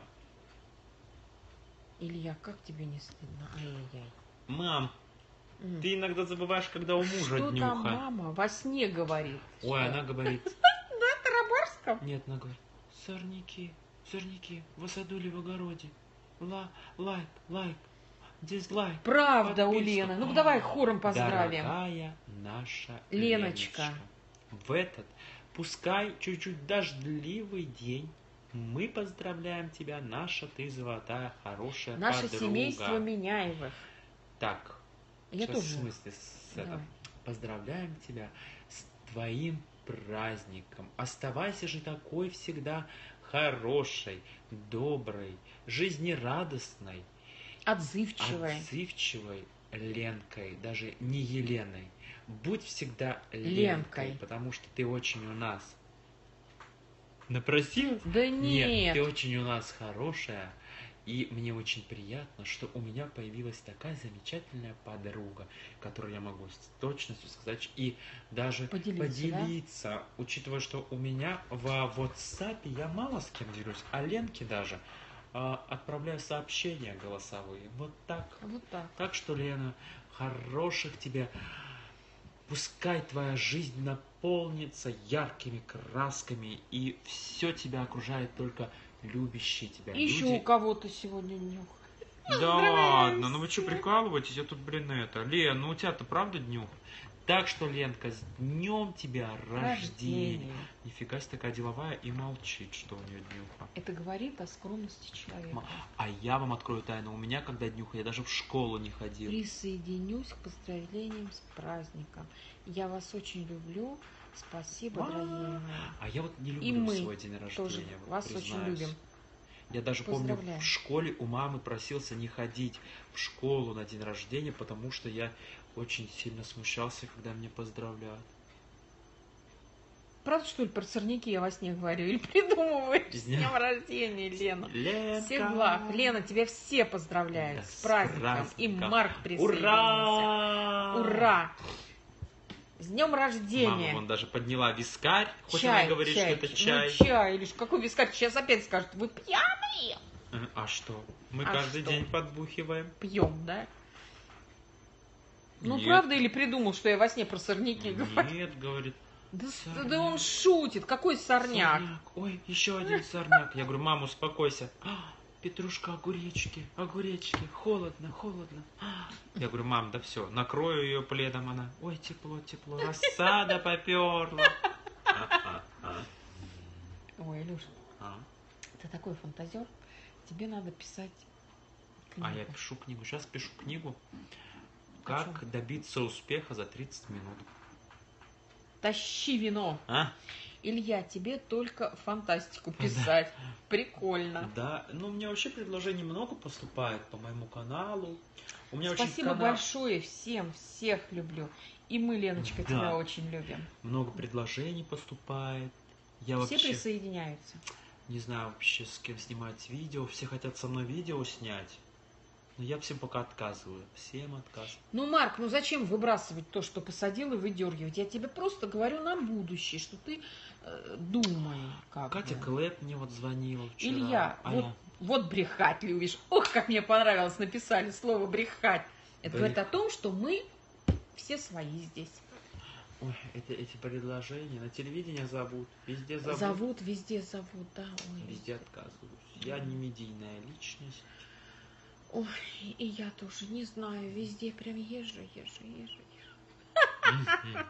Илья, как тебе не стыдно? Ай-яй-яй. Мам, М. ты иногда забываешь, когда у мужа Что днюха. там мама во сне говорит? Ой, она говорит. На Тарабарском? Нет, она говорит. Сорняки, сорняки, в саду или в огороде. Ла, лайк, лайк, дизлайк. Правда у подписка. Лены. Ну давай хором поздравим. Дорогая наша Леночка. в этот, пускай чуть-чуть дождливый день, мы поздравляем тебя, наша ты золотая, хорошая Наше подруга. семейство Меняевых. Так, Я сейчас тоже. в смысле с Давай. это. Поздравляем тебя с твоим праздником. Оставайся же такой всегда хорошей, доброй, жизнерадостной, Отзывчивая. отзывчивой Ленкой, даже не Еленой. Будь всегда Ленкой, Ленкой. потому что ты очень у нас. Напросилась? Да нет. Ты очень у нас хорошая. И мне очень приятно, что у меня появилась такая замечательная подруга, которую я могу с точностью сказать и даже Поделиться, поделиться, да? Учитывая, что у меня в WhatsApp я мало с кем делюсь, а Ленке даже э, отправляю сообщения голосовые. Вот так. Вот так. Так что, Лена, хороших тебе. Пускай твоя жизнь наполнится яркими красками, и все тебя окружает только любящие тебя И еще люди. у кого-то сегодня днюх. Да ладно, ну вы что, прикалываетесь? Я тут, блин, это. Лен, ну у тебя-то правда днюх? Так что, Ленка, с днем тебя рождения. Рождение. Нифига себе такая деловая и молчит, что у нее днюха. Это говорит о скромности человека. А я вам открою тайну. У меня, когда днюха, я даже в школу не ходил. Присоединюсь к поздравлениям с праздником. Я вас очень люблю. Спасибо, дорогие мои. А я вот не люблю И мы свой день рождения. тоже вас признаюсь. очень любим. Я даже помню, в школе у мамы просился не ходить в школу на день рождения, потому что я очень сильно смущался, когда меня поздравляют. Правда, что ли, про сорняки я во сне говорю? Или придумываешь? С днем рождения, Лена. Ленка. Всех благ. Лена, тебя все поздравляют. Да, с, праздником. с праздником. И Марк присоединился. Ура! Ура! С днем рождения! Мама вон даже подняла вискарь, хоть чай, она говорит, чай, что это чай. Ну чай, или какой вискарь? Сейчас опять скажут, вы пьяные! А что? Мы а каждый что? день подбухиваем. Пьем, да? Ну Нет. правда или придумал, что я во сне про сорняки говорю? Нет, говорит. Да, да он шутит, какой сорняк? сорняк? Ой, еще один сорняк. Я говорю, мама, успокойся. Петрушка, огуречки, огуречки, холодно, холодно. Я говорю, мам, да все, накрою ее пледом, она, ой, тепло, тепло, рассада поперла. Ой, Илюша, ты такой фантазер, тебе надо писать книгу. А я пишу книгу, сейчас пишу книгу, как добиться успеха за тридцать минут. Тащи вино. А? Илья, тебе только фантастику писать. Да. Прикольно. Да, ну у меня вообще предложений много поступает по моему каналу. У меня Спасибо очень канал... большое всем, всех люблю. И мы, Леночка, да. тебя очень любим. Много предложений поступает. Я все вообще... присоединяются. Не знаю вообще, с кем снимать видео. Все хотят со мной видео снять. Но я всем пока отказываю. Всем отказываю. Ну, Марк, ну зачем выбрасывать то, что посадил, и выдергивать? Я тебе просто говорю на будущее, что ты э, думай. Как Катя бы. Клэп мне вот звонила вчера. Илья, а вот, я... вот брехать любишь. Ох, как мне понравилось, написали слово брехать. Это Брех... говорит о том, что мы все свои здесь. Ой, это, эти предложения на телевидении зовут, везде зовут. Зовут, везде зовут, да. Ой, везде отказываюсь. Я не медийная личность. Ой, и я тоже не знаю, везде прям езжу, езжу, езжу, езжу.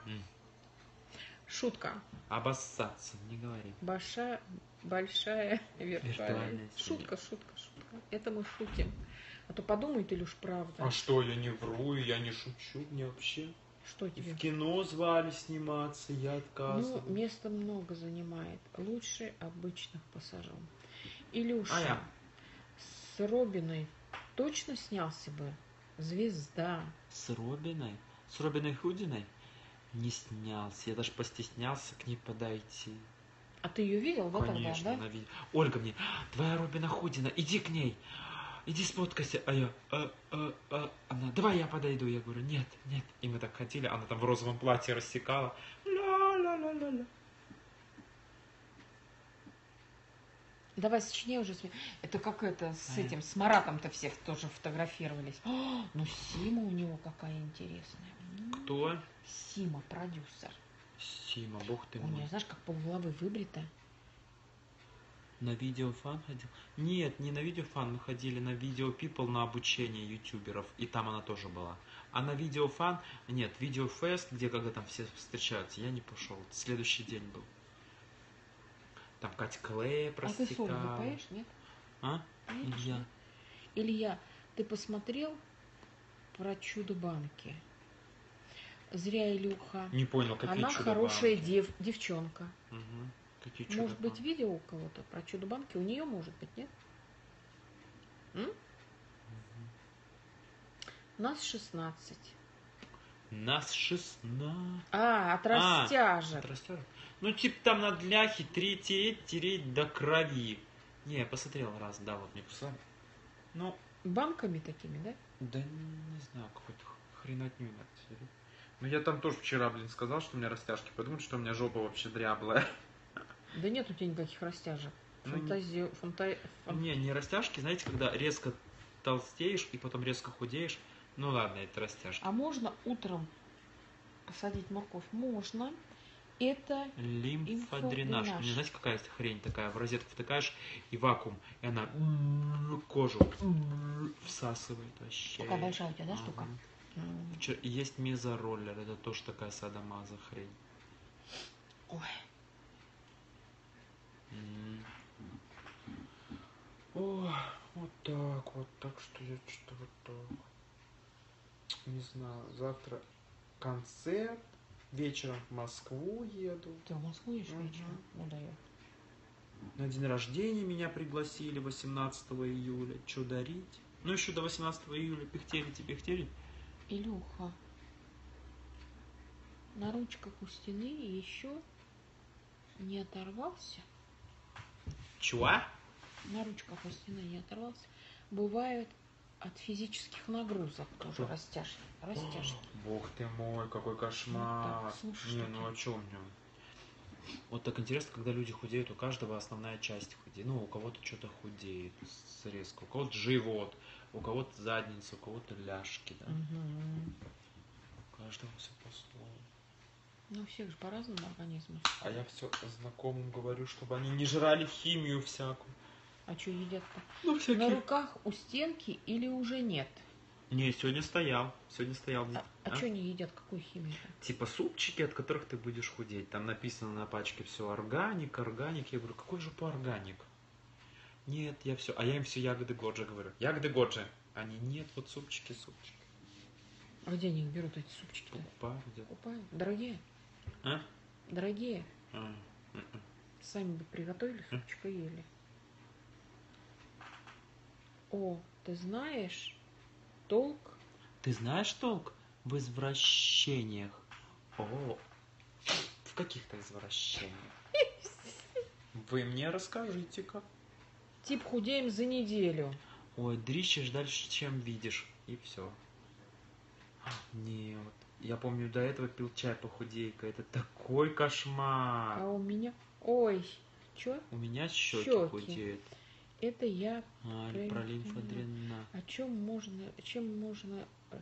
Шутка. Обоссаться, не говори. Большая, большая виртуальная. Шутка, шутка, шутка. Это мы шутим. А то подумает, Илюш, правда. А что, я не вру, я не шучу, мне вообще... Что тебе? В кино звали сниматься, я отказываю. Ну, места много занимает. Лучше обычных пассажиров. Илюша, а я? С Робиной точно снялся бы? Звезда. С Робиной? С Робиной Худиной? Не снялся. Я даже постеснялся к ней подойти. А ты ее видел, да, Конечно, тогда, да? Она... Ольга мне, твоя Робина Худина, иди к ней. Иди сфоткайся. А я, а, а, а. Она, давай я подойду. Я говорю, нет, нет. И мы так ходили, она там в розовом платье рассекала. Ля-ля-ля-ля-ля. Давай сочиняй уже. Это как это с а этим, с Маратом-то всех тоже фотографировались. О, ну Сима у него какая интересная. Кто? Сима, продюсер. Сима, бог ты у мой. нее, знаешь, как полголовы выбрита. На видеофан ходил? Нет, не на видеофан, мы ходили на видео People на обучение ютуберов, и там она тоже была. А на видеофан, нет, видеофест, где когда там все встречаются, я не пошел. Следующий день был. Там Катя Клея А ты соло простекала. не поешь, нет? А? Поешь, Илья. нет? Илья, ты посмотрел про чудо-банки? Зря, Илюха. Не понял, какие Она чудо-банки? хорошая дев, девчонка. Угу. Какие Может быть, чудо-банки? видео у кого-то про чудо-банки? У нее может быть, нет? М? Нас шестнадцать. Нас шестнадцать. А, от А, растяжек. от растяжек. Ну, типа там на дляхе тереть, тереть, тереть до крови. Не, я посмотрел раз, да, вот мне писали. Ну, Банками такими, да? да не знаю, какой-то хренотню надо тереть. Ну, я там тоже вчера, блин, сказал, что у меня растяжки. Подумают, что у меня жопа вообще дряблая. Да нет у тебя никаких растяжек. Ну, Фантазию, фанта... фан- Не, не растяжки, знаете, когда резко толстеешь и потом резко худеешь. Ну ладно, это растяжки. А можно утром посадить морковь? Можно. Это Лимфодренаж. Лимфодренаж. Не знаете, какая хрень такая? В розетку втыкаешь и вакуум, и она кожу всасывает вообще. такая большая у тебя, да, Ага. штука? М. Чё, и есть мезороллер, это тоже такая садомаза хрень. Ой. М. О, вот так вот, так что я что-то вот так. Не знаю, завтра концерт, вечером в Москву еду. Ты в Москву едешь Мгм. вечером? Ну да я. На день рождения меня пригласили восемнадцатого июля. Что дарить? Ну еще до восемнадцатого июля пихтерите, пихтерить. Илюха, на ручках у стены еще не оторвался. Чего? На ручках у стены не оторвался. Бывают от физических нагрузок тоже Кто? растяжки. Растяжки. Бог ты мой, какой кошмар. Вот так, слушай, Не, что ну ты. а что у меня? Вот так интересно, когда люди худеют, у каждого основная часть худеет. Ну, у кого-то что-то худеет с- резко, у кого-то живот, у кого-то задница, у кого-то ляжки, да. Мгм. У каждого все по-своему. Ну, у всех же по-разному организму. А я все знакомым говорю, чтобы они не жрали химию всякую. А что едят-то? Ну, На всякие. руках у стенки или уже нет? Не, сегодня стоял. Сегодня стоял. А, а А? что они едят? Какую химию-то? Типа супчики, от которых ты будешь худеть. Там написано на пачке все органик, органик. Я говорю, какой же по органик? Нет, я все. А я им все ягоды Годжи говорю. Ягоды Годжи. Они, нет, вот супчики, супчики. А где они их берут, эти супчики-то? Покупаю где-то. Покупают. Дорогие? А? Дорогие. А, м-м. Сами бы приготовили А? супчика и ели. О, ты знаешь толк? Ты знаешь толк в извращениях? О, в каких-то извращениях? Вы мне расскажите-ка. Тип худеем за неделю. Ой, дрищешь дальше, чем видишь. И все. Нет. Я помню, до этого пил чай похудейка. Это такой кошмар. А у меня... Ой, чё? У меня щеки Щеки. худеют. Это я... А, Про про лимфодренаж. лимфодренаж. О чем можно... Чем можно... э,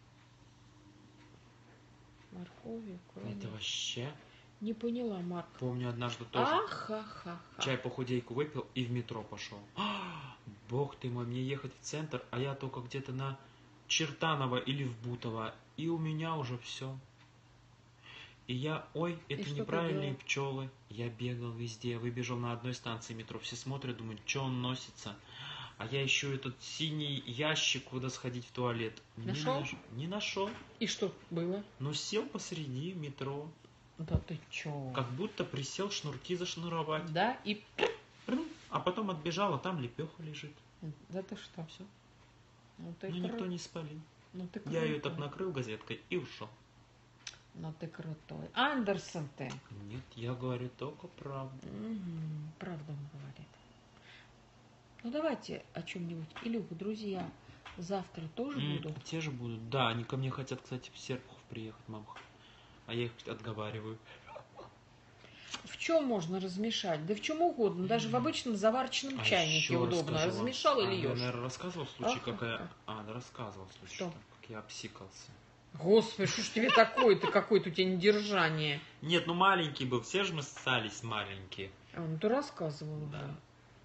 Морковью, кроме... Это вообще... Не поняла, Марк. Помню, однажды тоже Ахахаха. чай похудейку выпил и в метро пошел. А, бог ты мой, мне ехать в центр, а я только где-то на Чертаново или в Бутово. И у меня уже все. И я, ой, это что ты неправильные делал? пчелы. Я бегал везде, выбежал на одной станции метро. Все смотрят, думают, что он носится. А я ищу этот синий ящик, куда сходить в туалет. Нашел? Не, наш... не нашел. И что было? Но сел посреди метро. Да ты чё? Как будто присел шнурки зашнуровать. Да, и... А потом отбежал, а там лепеха лежит. Да ты что? Все. Ну ты Ну кру- никто не спалил. Ну ты Я ее крутой. так накрыл газеткой и ушел. Ну ты крутой. Андерсон ты. Нет, я говорю только правду. Мгм, правду он говорит. Ну давайте о чем-нибудь. Илюха, друзья, завтра тоже М, будут? Те же будут. Да, они ко мне хотят, кстати, в Серпухов приехать, мама. А я их отговариваю. В чем можно размешать? Да в чем угодно. Даже в обычном заварочном А чайнике ещё удобно. расскажу вам. Размешал и А, я, льешь. наверное, рассказывал случай, Ах, как я... ах, ах. А, да, рассказывал случай, Что? там, как я обсикался. Господи, что ж тебе такое-то, какое-то у тебя недержание. Нет, ну маленький был, все же мы ссались маленькие. А, ну ты рассказывал Да. уже.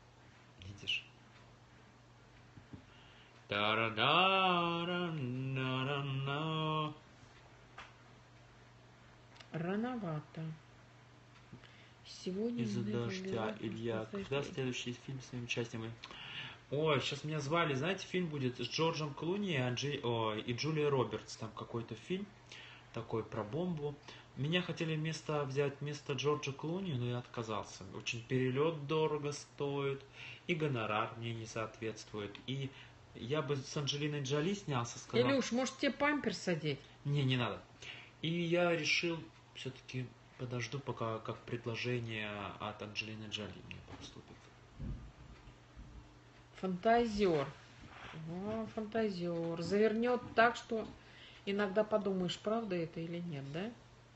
Та-ра-да-ра-на-ра-на. Рановато. Сегодня Из-за не дождя, заберу, Илья. что Когда зажгли. следующий фильм с своим участием? Ой, сейчас меня звали, знаете, фильм будет с Джорджем Клуни и, Анджи... Ой, и Джулией Робертс. Там какой-то фильм такой про бомбу. Меня хотели вместо взять вместо Джорджа Клуни, но я отказался. Очень перелет дорого стоит, и гонорар мне не соответствует. И я бы с Анджелиной Джоли снялся, сказал, Илюш, может тебе памперс одеть? не, не надо. И я решил все-таки подожду, пока как предложение от Анджелины Джоли мне поступит. Фантазер. О, фантазер. Завернет так, что иногда подумаешь, правда это или нет, да?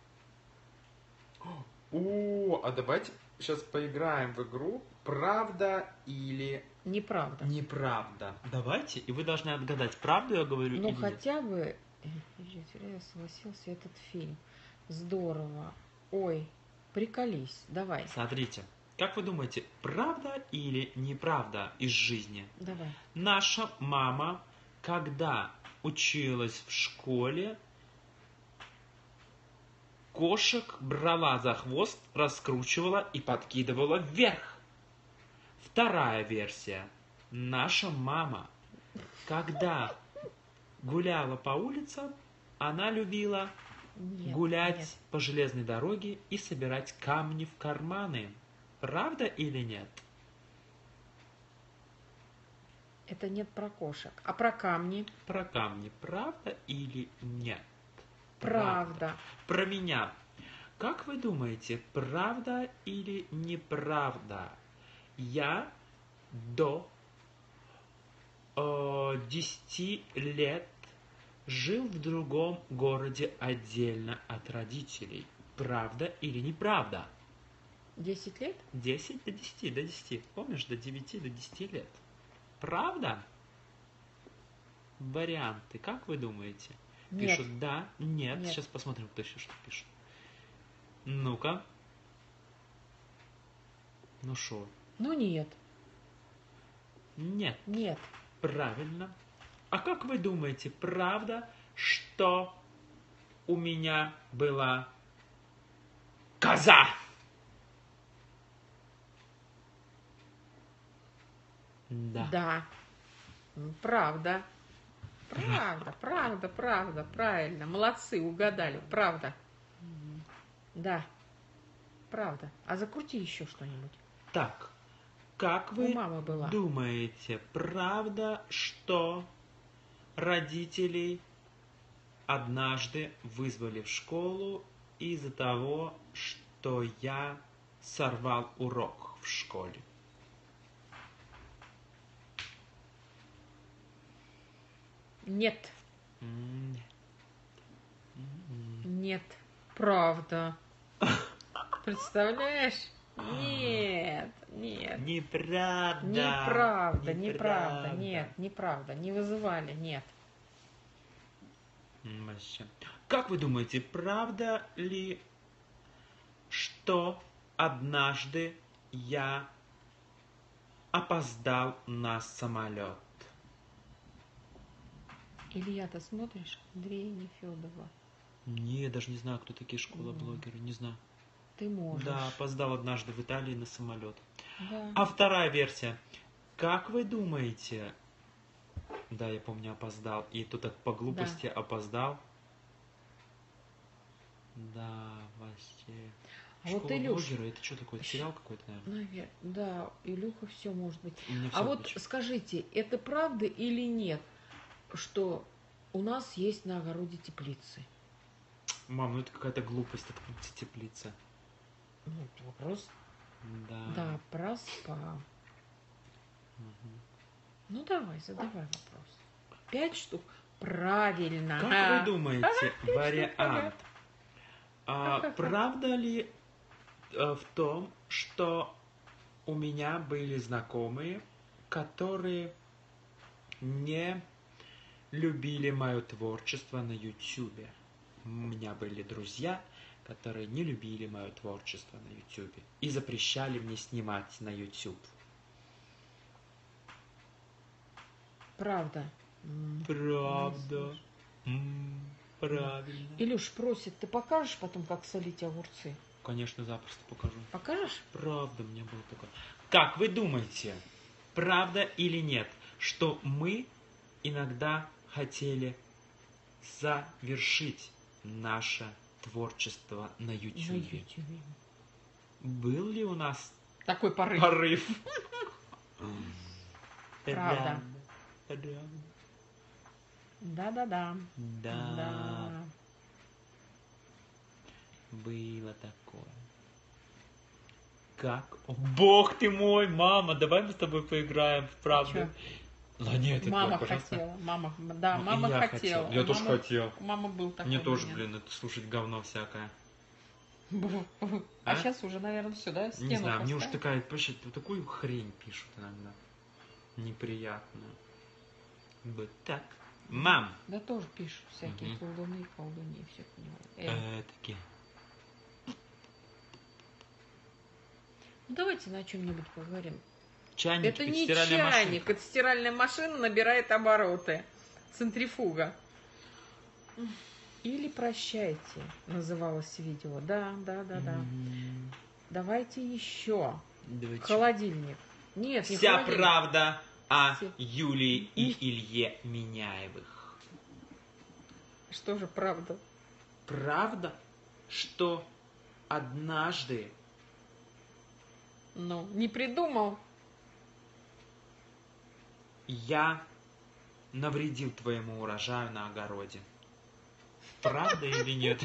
О, а давайте сейчас поиграем в игру «Правда или Неправда. неправда». Давайте, и вы должны отгадать, правду я говорю Ну или нет. хотя бы э, я согласился этот фильм. Здорово. Ой, приколись. Давай. Смотрите, как вы думаете, правда или неправда из жизни? Давай. Наша мама, когда училась в школе, кошек брала за хвост, раскручивала и подкидывала вверх. Вторая версия. Наша мама, когда гуляла по улицам, она любила Нет, гулять нет. по железной дороге и собирать камни в карманы. Правда или нет? Это нет про кошек. А про камни? Про камни. Правда или нет? Правда. Про меня. Как вы думаете, правда или неправда? Я до э, десяти лет жил в другом городе отдельно от родителей. Правда или неправда? Десять лет? десять до десяти, до десяти. Помнишь, до девяти, до десяти лет. Правда? Варианты, как вы думаете? Нет. Пишут да, нет. Нет. Сейчас посмотрим, кто еще что пишет. Ну-ка. Ну шо? Ну нет. Нет. Нет. Правильно. А как вы думаете, правда, что у меня была коза? Да. Да. Ну, правда. Правда, правда, правда, правильно. Молодцы, угадали. Правда. Да. Правда. А закрути еще что-нибудь. Так, как вы У мамы была. думаете, правда, что родители однажды вызвали в школу из-за того, что я сорвал урок в школе? Нет. М, Нет. Правда. Представляешь? Нет. Нет. Неправда. Неправда, неправда, нет, неправда. Не вызывали, нет. М, Вообще. Как вы думаете, правда ли, что однажды я опоздал на самолет? Илья, ты смотришь? Андрея Нефедова. Не, я даже не знаю, кто такие школа-блогеры, не знаю. Ты можешь. Да, опоздал однажды в Италии на самолет. Да. А вторая версия. Как вы думаете? Да, я помню, опоздал. И тут так по глупости опоздал. Да, вообще. А вот, Илюш, Школа-блогеры, это что такое? Это сериал какой-то, наверное? Навер- Да, Илюха, все может быть. У меня А всё вот отлично. скажите, это правда или нет, что у нас есть на огороде теплицы? Мам, ну это какая-то глупость, открыться теплица. Ну, это вопрос. Да. Да, проспал. Мгм. Ну, давай, задавай вопрос. Пять штук. Правильно. Как А. вы думаете, вариант? А, Ага. правда ли э, в том, что у меня были знакомые, которые не любили мое творчество на Ютубе? У меня были друзья, которые не любили мое творчество на Ютубе и запрещали мне снимать на Ютуб. Правда. М, Правда. не М, Правильно. Илюш просит, ты покажешь потом, как солить огурцы? Конечно, запросто покажу. Покажешь? Правда, мне было такое. Как вы думаете, правда или нет, что мы иногда хотели завершить наше творчество на На YouTube? ютубе. Был ли у нас Такой порыв. порыв? Правда. Правда. Да-да-да. Да, Да. было такое. Как? О, бог ты мой, мама, давай мы с тобой поиграем в правду. Чё? Да нет, это Мама пожалуйста. хотела. Мама, да, Ну, и мама я хотела. хотел. Я У тоже мамы- хотел. У мамы был такой Мне тоже, момент. блин, это слушать говно всякое. А, А? сейчас уже, наверное, все, да? Стену Не знаю, мне уж поставил? такая, вообще, такую хрень пишут иногда. Неприятную. Вот так. Мам! Да тоже пишут всякие Мгм. колдуны, колдуни, все понимают. Э, Э, таки. Ну давайте на чем-нибудь поговорим. Чайники, Это не стиральная чайник, машинка. это стиральная машина набирает обороты. Центрифуга. Или прощайте, называлось видео. Да, да, да, да. М, Давайте еще. давайте. Холодильник. Нет, не Вся холодильник. правда о Все. Юлии и И- Илье Миняевых. Что же правда? Правда, что однажды Ну, не придумал. я навредил твоему урожаю на огороде? Правда или нет?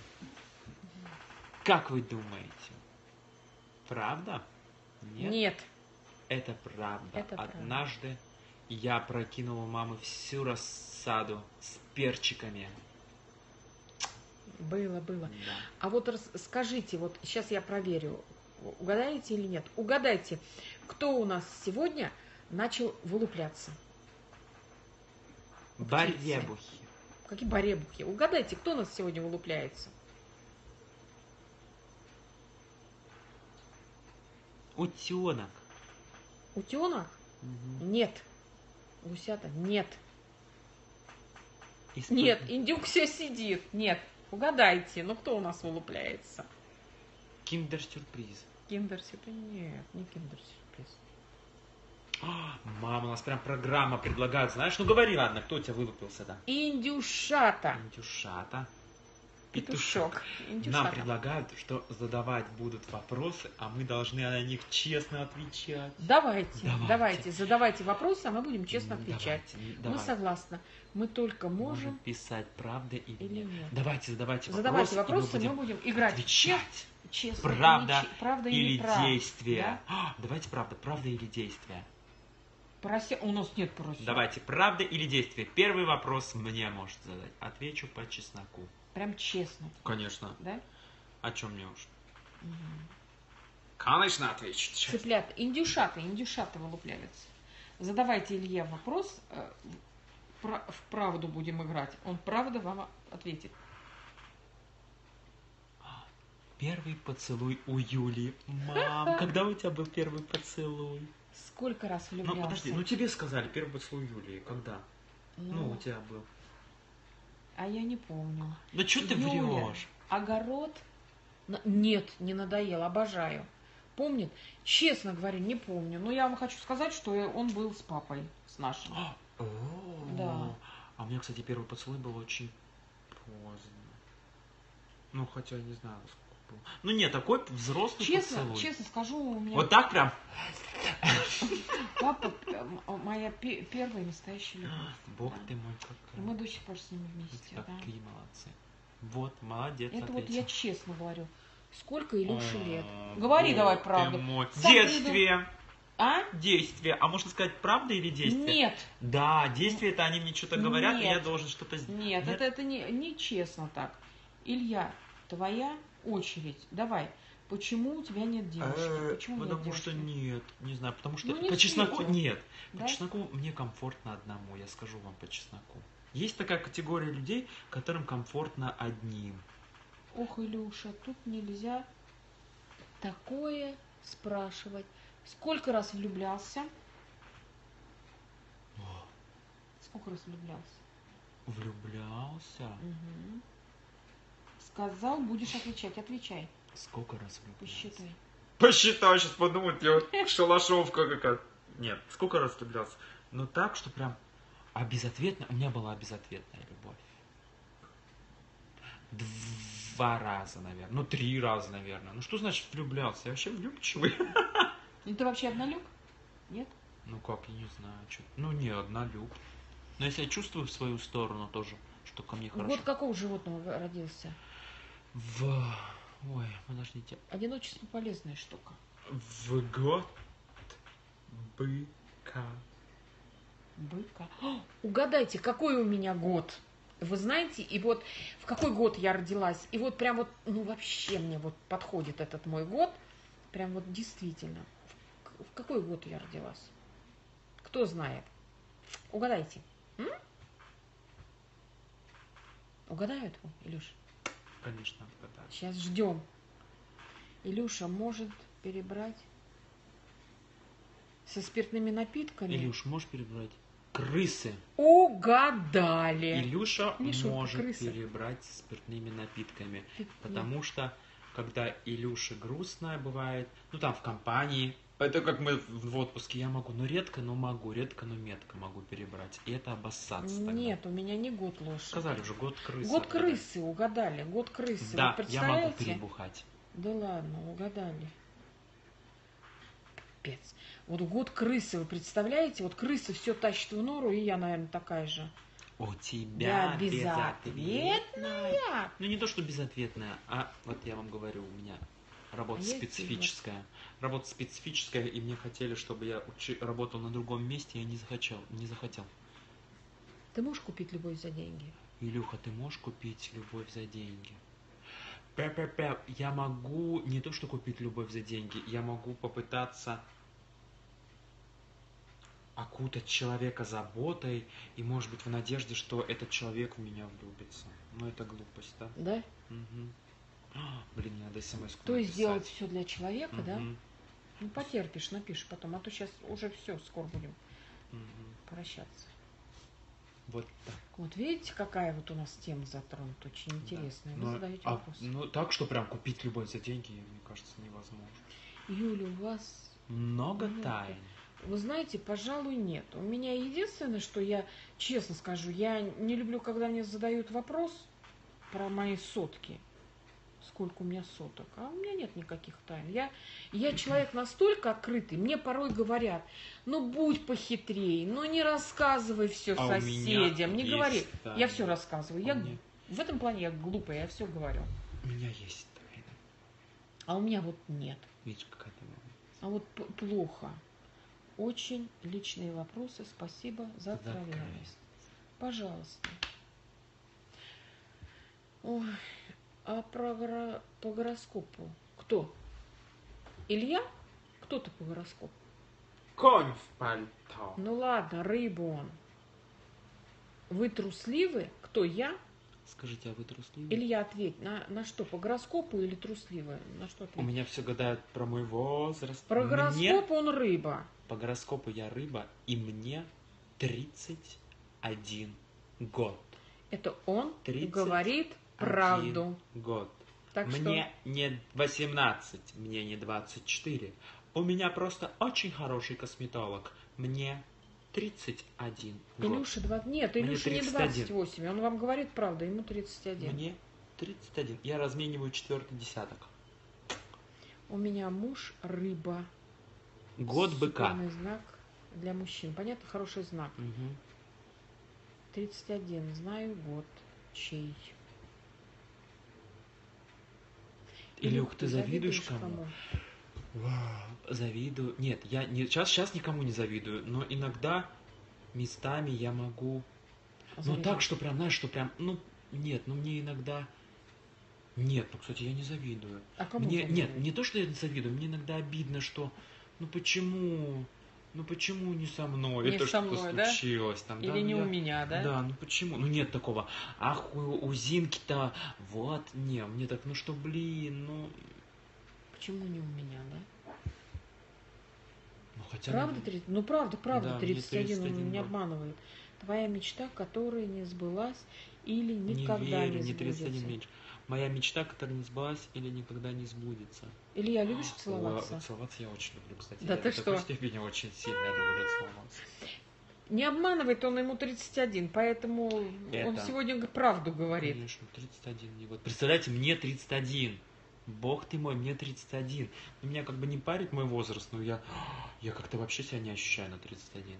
Как вы думаете? Правда? Нет? Нет. Это правда. Это правда. Однажды я прокинул у мамы всю рассаду с перчиками. Было, было. Да. А вот рас- скажите, вот сейчас я проверю, угадаете или нет? Угадайте, кто у нас сегодня начал вылупляться? Баребухи. Какие баребухи? Угадайте, кто у нас сегодня вылупляется? Утенок. Утенок? Мгм. Нет. Гусята? Нет. Из- Нет. Индюк все сидит. Нет. Угадайте, ну кто у нас вылупляется? Киндер-сюрприз. Киндер-сюрприз? Нет, не киндер-сюрприз. А, мама, у нас прям программа предлагает. Знаешь, ну говори, ладно, кто у тебя вылупился-то? Индюшата. Индюшата. Петушок. Нам Индюшата. предлагают, что задавать будут вопросы, а мы должны на них честно отвечать. Давайте, Давайте. давайте, задавайте вопросы, а мы будем честно отвечать. Давайте, Мы давайте. согласны. Мы только Можем можем. писать правда или, или нет. нет. Давайте, задавайте Задавайте вопросы, вопросы, и мы мы будем будем играть отвечать. честно, честно Правда или, че- правда или или правда. действие. А, давайте правда, правда или действие. Прося... У нас нет прося. Давайте, правда или действие. Первый вопрос мне может задать. Отвечу по чесноку. Прям честно, Конечно. да? О чем мне уж? Мгм. Конечно, отвечу. Чё? Цыплята, индюшаты, индюшаты вылупляются. Задавайте Илье вопрос, э, про- в правду будем играть. Он правда вам ответит. Первый поцелуй у Юли. Мам, когда у тебя был первый поцелуй? Сколько раз Ну, влюблялся? подожди, ну тебе сказали, первый поцелуй Юлии. Когда? Ну, Ну, у тебя был. а я не помню. Да что ты Юля, врешь? Огород? На- Нет, не надоел, обожаю. Помнит? Честно говоря, не помню. Но я вам хочу сказать, что он был с папой, с нашим. О, Да. А у меня, кстати, первый поцелуй был очень поздно. Ну, хотя не знаю, сколько было. Ну, нет, такой взрослый Честно, поцелуй. честно скажу, у меня Вот так прям? папа э, м- моя пе- первая настоящая любовь. Бог Да. ты мой, И какая. мы до сих пор с ним вместе, да. Какие молодцы. Вот, молодец, Это вот я ответил. честно говорю. Сколько Илюше лет? О, Говори Бог давай ты правду. мой. Сам Действие. А? Действие. А можно сказать, правда или действие? Нет, Да, действие это они мне что-то говорят, и я Нет. должен что-то сделать. нет, это, это не, не честно так. Илья, твоя очередь. Давай. Почему у тебя нет девушки? Э, Почему нет Потому что девушки? нет, не знаю, потому что Ну, не по чесноку светло. нет. Да? По чесноку мне комфортно одному, я скажу вам по чесноку. Есть такая категория людей, которым комфортно одним. Ох, Илюша, тут нельзя такое спрашивать. Сколько раз влюблялся? Сколько раз влюблялся? Влюблялся? Угу. Сказал, будешь отвечать. Отвечай. Сколько раз влюблялся? Посчитай. Посчитай, сейчас подумать, я вот шалашовка какая-то. Нет, сколько раз влюблялся? Ну так, что прям... А безответно? У меня была безответная любовь. Два раза, наверное. Ну, три раза, наверное. Ну, что значит влюблялся? Я вообще влюбчивый. Ну, ты вообще однолюб? Нет? Ну, как, я не знаю. Что... Ну, не, однолюб. Но если я чувствую в свою сторону тоже, что ко мне хорошо. Год какого животного родился? В... Ой, подождите. Одиночество полезная штука. В год быка. Быка. О, угадайте, какой у меня год? Вы знаете, и вот в какой год я родилась, и вот прям вот, ну вообще мне вот подходит этот мой год, прям вот действительно. В, в какой год я родилась? Кто знает? Угадайте. М? Угадают, Илюш? Конечно, угадаю. Сейчас ждем. Илюша может перебрать со спиртными напитками. Илюш, можешь перебрать? Крысы. Угадали. Илюша Мишутка, может крысы. перебрать с спиртными напитками. Ты- Потому что, когда Илюша грустная бывает, ну там в компании, это как мы в отпуске, я могу, ну редко, но могу, редко, но метко могу перебрать. И это обоссаться тогда. Нет, у меня не год лошади. Сказали уже, год крысы. Год угадали. крысы угадали. Год крысы. Да, Вы я могу представляете? перебухать. Да ладно, угадали. Пипец. Вот год крысы, вы представляете? Вот крысы все тащат в нору, и я, наверное, такая же. У тебя Я безответная. безответная. Ну не то, что безответная, а вот я вам говорю, у меня работа А я специфическая. Работа специфическая, и мне хотели, чтобы я учи- работал на другом месте, я не захотел. Не захотел. Ты можешь купить любовь за деньги? Илюха, ты можешь купить любовь за деньги? Пя-пя-пя, я могу не то, что купить любовь за деньги, я могу попытаться окутать человека заботой и, может быть, в надежде, что этот человек в меня влюбится. Но это глупость, да? Да? Мгм. А, блин, мне надо смс-ку То есть написать. делать все для человека, да? Мгм. Ну, потерпишь, напишешь потом, а то сейчас уже все, скоро будем Мгм. прощаться. Вот так. Вот видите, какая вот у нас тема затронута, очень интересная. Да. Вы Но- задаете а, вопрос. ну, так, что прям купить любовь за деньги, мне кажется, невозможно. Юля, у вас... Много Ну, тайн. Вы знаете, пожалуй, нет. У меня единственное, что я, честно скажу, я не люблю, когда мне задают вопрос про мои сотки. Сколько у меня соток. А у меня нет никаких тайн. Я, я человек настолько открытый. Мне порой говорят, ну будь похитрей, ну не рассказывай все А у меня соседям, не есть говори. тайна. Я все рассказываю. А Я, у меня- В этом плане я глупая, я все говорю. У меня есть тайна. А у меня вот нет. Видишь, какая то мама. А вот п- плохо. Очень личные вопросы. Спасибо за Закрой. откровенность. Пожалуйста. Ой, а про горо- по гороскопу кто? Илья? Кто ты по гороскопу? Конь в пальто. Ну ладно, рыбу он. Вы трусливы? Кто я? Скажите, а вы трусливы? Илья, ответь, на, на что, по гороскопу или трусливы? На что У ответь? меня все гадают про мой возраст. Про Мне- гороскоп он рыба. По гороскопу я рыба, и мне тридцать один год. Это он тридцать говорит Один правду. год. Так Мне не восемнадцать, мне не двадцать четыре. У меня просто очень хороший косметолог. Мне тридцать один что? год. Илюша два... Нет, Мне Илюша не тридцать один. двадцать восемь. Он вам говорит правду, ему тридцать один. Мне тридцать один. Я размениваю четвертый десяток. У меня муж рыба. Год быка. Суперный знак для мужчин. Понятно, хороший знак. Мгм. тридцать один. Знаю год. Чей? Илюх, ты завидуешь кому? кому? Вау, завидую. Нет, я не, сейчас, сейчас никому не завидую, но иногда местами я могу. Ну Завидуешь. так, что прям, знаешь, что прям, ну, нет, ну мне иногда. Нет, ну, кстати, я не завидую. А кому Мне, нет, завидуешь? не то, что я не завидую, мне иногда обидно, что, ну почему, ну почему не со мной Не это со что-то мной, да? случилось там, да, Или не ну, у я- меня, да? Да, ну почему? Ну нет такого. Ах, у, у Зинки-то, вот, не, мне так, ну что, блин, ну, Почему не у меня, да? ну хотя. Правда тридцать? Ну правда, правда, Да, мне тридцать один, тридцать один он не год. обманывает. Твоя мечта, которая не сбылась или Не никогда верю, не не тридцать один сбудется. меньше. Моя мечта, которая не сбылась или никогда не сбудется. Илья, любишь О, целоваться? целоваться я очень люблю, кстати. Да я ты до такой что? степени очень сильно люблю целоваться. Не обманывает, он ему тридцать один, поэтому он Это- сегодня правду говорит. Конечно, тридцать один. И вот представляете, мне тридцать один. Бог ты мой, мне тридцать один. Ну, меня как бы не парит мой возраст, но я, я как-то вообще себя не ощущаю на тридцать один.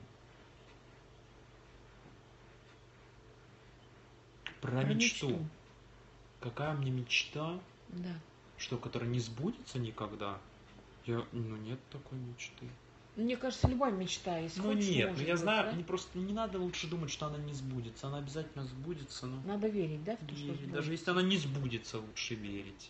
Про, Про мечту. мечту. Какая мне мечта, Да. что которая не сбудется никогда? Я, ну нет такой мечты. Мне кажется, любая мечта, если Ну хочешь, нет, ну может я быть, знаю, да? не просто не надо лучше думать, что она не сбудется. Она обязательно сбудется, но Надо верить, да, в то, что верить. сбудется? Даже если она не сбудется, лучше верить.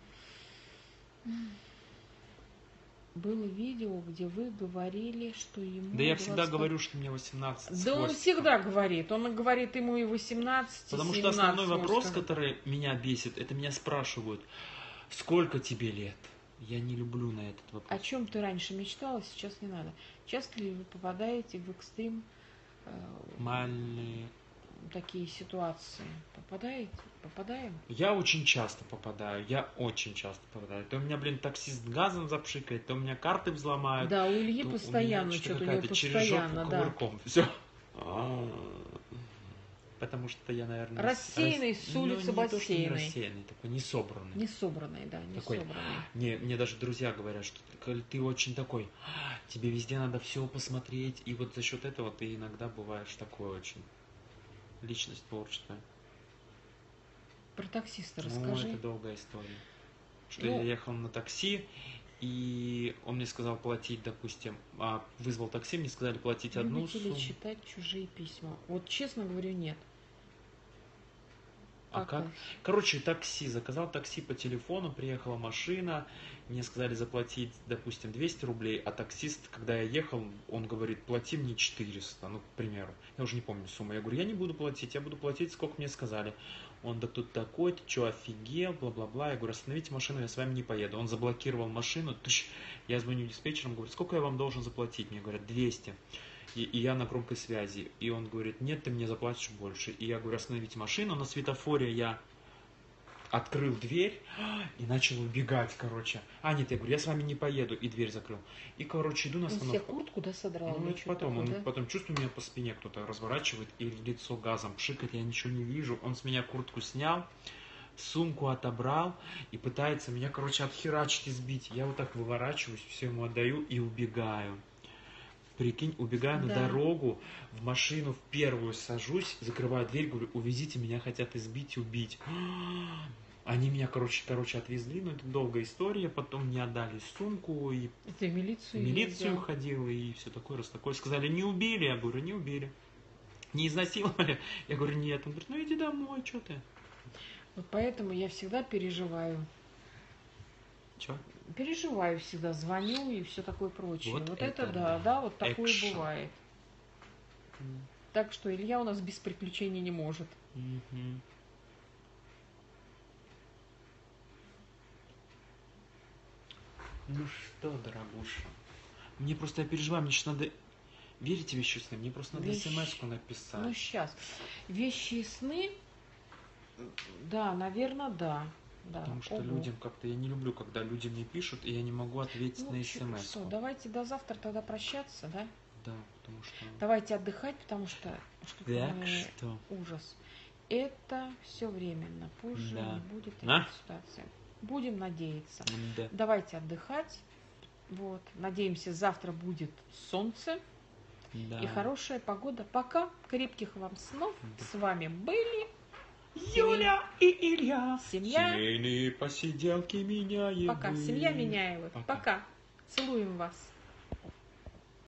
Было видео, где вы говорили, что ему Да я всегда двадцать. говорю, что мне восемнадцать. с Да он хвостиком. всегда говорит. Он говорит ему и восемнадцать, и Потому что семнадцать, основной можно вопрос, сказать. который меня бесит, это меня спрашивают, сколько тебе лет? Я не люблю на этот О вопрос. чем ты раньше мечтала, сейчас не надо. Часто ли вы попадаете в экстрим э, Мальные. такие ситуации? Попадаете? Попадаем? Я очень часто попадаю, я очень часто попадаю. То у меня, блин, таксист газом запшикает, то у меня карты взломают. Да, у Ильи то у меня постоянно что-то у него какая-то через жопу постоянно, да. кувырком. Все. Потому что я, наверное... Рассеянный с улицы ну, не то, что не бассейной. рассеянный, такой несобранный. Не собранный, да, не Такой. собранный. Мне, мне даже друзья говорят, что ты, ты очень такой, «А, тебе везде надо все посмотреть, и вот за счет этого ты иногда бываешь такой очень. Личность творческая. Про таксиста Ну, расскажи. это долгая история. Что Ну. я ехал на такси, и он мне сказал платить, допустим, а, вызвал такси, мне сказали платить одну Любите ли сумму. читать чужие письма? Вот честно говорю, нет. А как? это? Короче, такси. Заказал такси по телефону, приехала машина, мне сказали заплатить, допустим, двести рублей, а таксист, когда я ехал, он говорит, плати мне четыреста, ну, к примеру. Я уже не помню сумму. Я говорю, я не буду платить, я буду платить, сколько мне сказали. Он, да тут такой, ты что, офигел, бла-бла-бла. Я говорю, остановите машину, я с вами не поеду. Он заблокировал машину, тыщ. Я звоню диспетчерам, говорю, сколько я вам должен заплатить? Мне говорят, двести. И, и я на громкой связи. И он говорит, нет, ты мне заплатишь больше. И я говорю, остановите машину. На светофоре я открыл дверь и начал убегать, короче. А, нет, я говорю, я с вами не поеду. И дверь закрыл. И, короче, иду на Он себе остановку. куртку, да, содрал? Ну, или это что-то потом. такое, Он да? потом чувствую, меня по спине кто-то разворачивает и в лицо газом пшикает. Я ничего не вижу. Он с меня куртку снял, сумку отобрал и пытается меня, короче, отхерачить и сбить. Я вот так выворачиваюсь, все ему отдаю и убегаю. Прикинь, убегаю на Да. дорогу, в машину в первую сажусь, закрываю дверь, говорю, увезите, меня хотят избить и убить. Они меня, короче, короче, отвезли, но это долгая история, потом мне отдали сумку, и Ты в в милицию? милицию взял? ходил, и все такое, раз такое. Сказали, не убили, я говорю, не убили. Не изнасиловали? Я говорю, нет. Он говорит, ну иди домой, что ты? Вот поэтому я всегда переживаю. Че? Переживаю всегда, звоню и все такое прочее. Вот Вот, это это, да, да. да, вот такое Экшен. бывает. Так что Илья у нас без приключений не может. Мгм. Ну что, дорогуша, мне просто, я переживаю, мне сейчас надо... Верите в вещи сны? Мне просто надо Вещь- смс-ку написать. Ну, сейчас. Вещи и сны, да, наверное, да. да. Потому что Ого. людям как-то... Я не люблю, когда люди мне пишут, и я не могу ответить Ну, на чё- смс. что, давайте до завтра тогда прощаться, да? Да, потому что... Давайте отдыхать, потому что что-то Так мы- что... ужас. Это все временно. Позже Да. не будет А? этой ситуации. Будем надеяться. Да. Давайте отдыхать. Вот. Надеемся, завтра будет солнце Да. и хорошая погода. Пока. Крепких вам снов. Да. С вами были Юля и Илья. Семья. Семейные посиделки меняем. Пока. мы. Семья Меняевых. Пока. Пока. Целуем вас.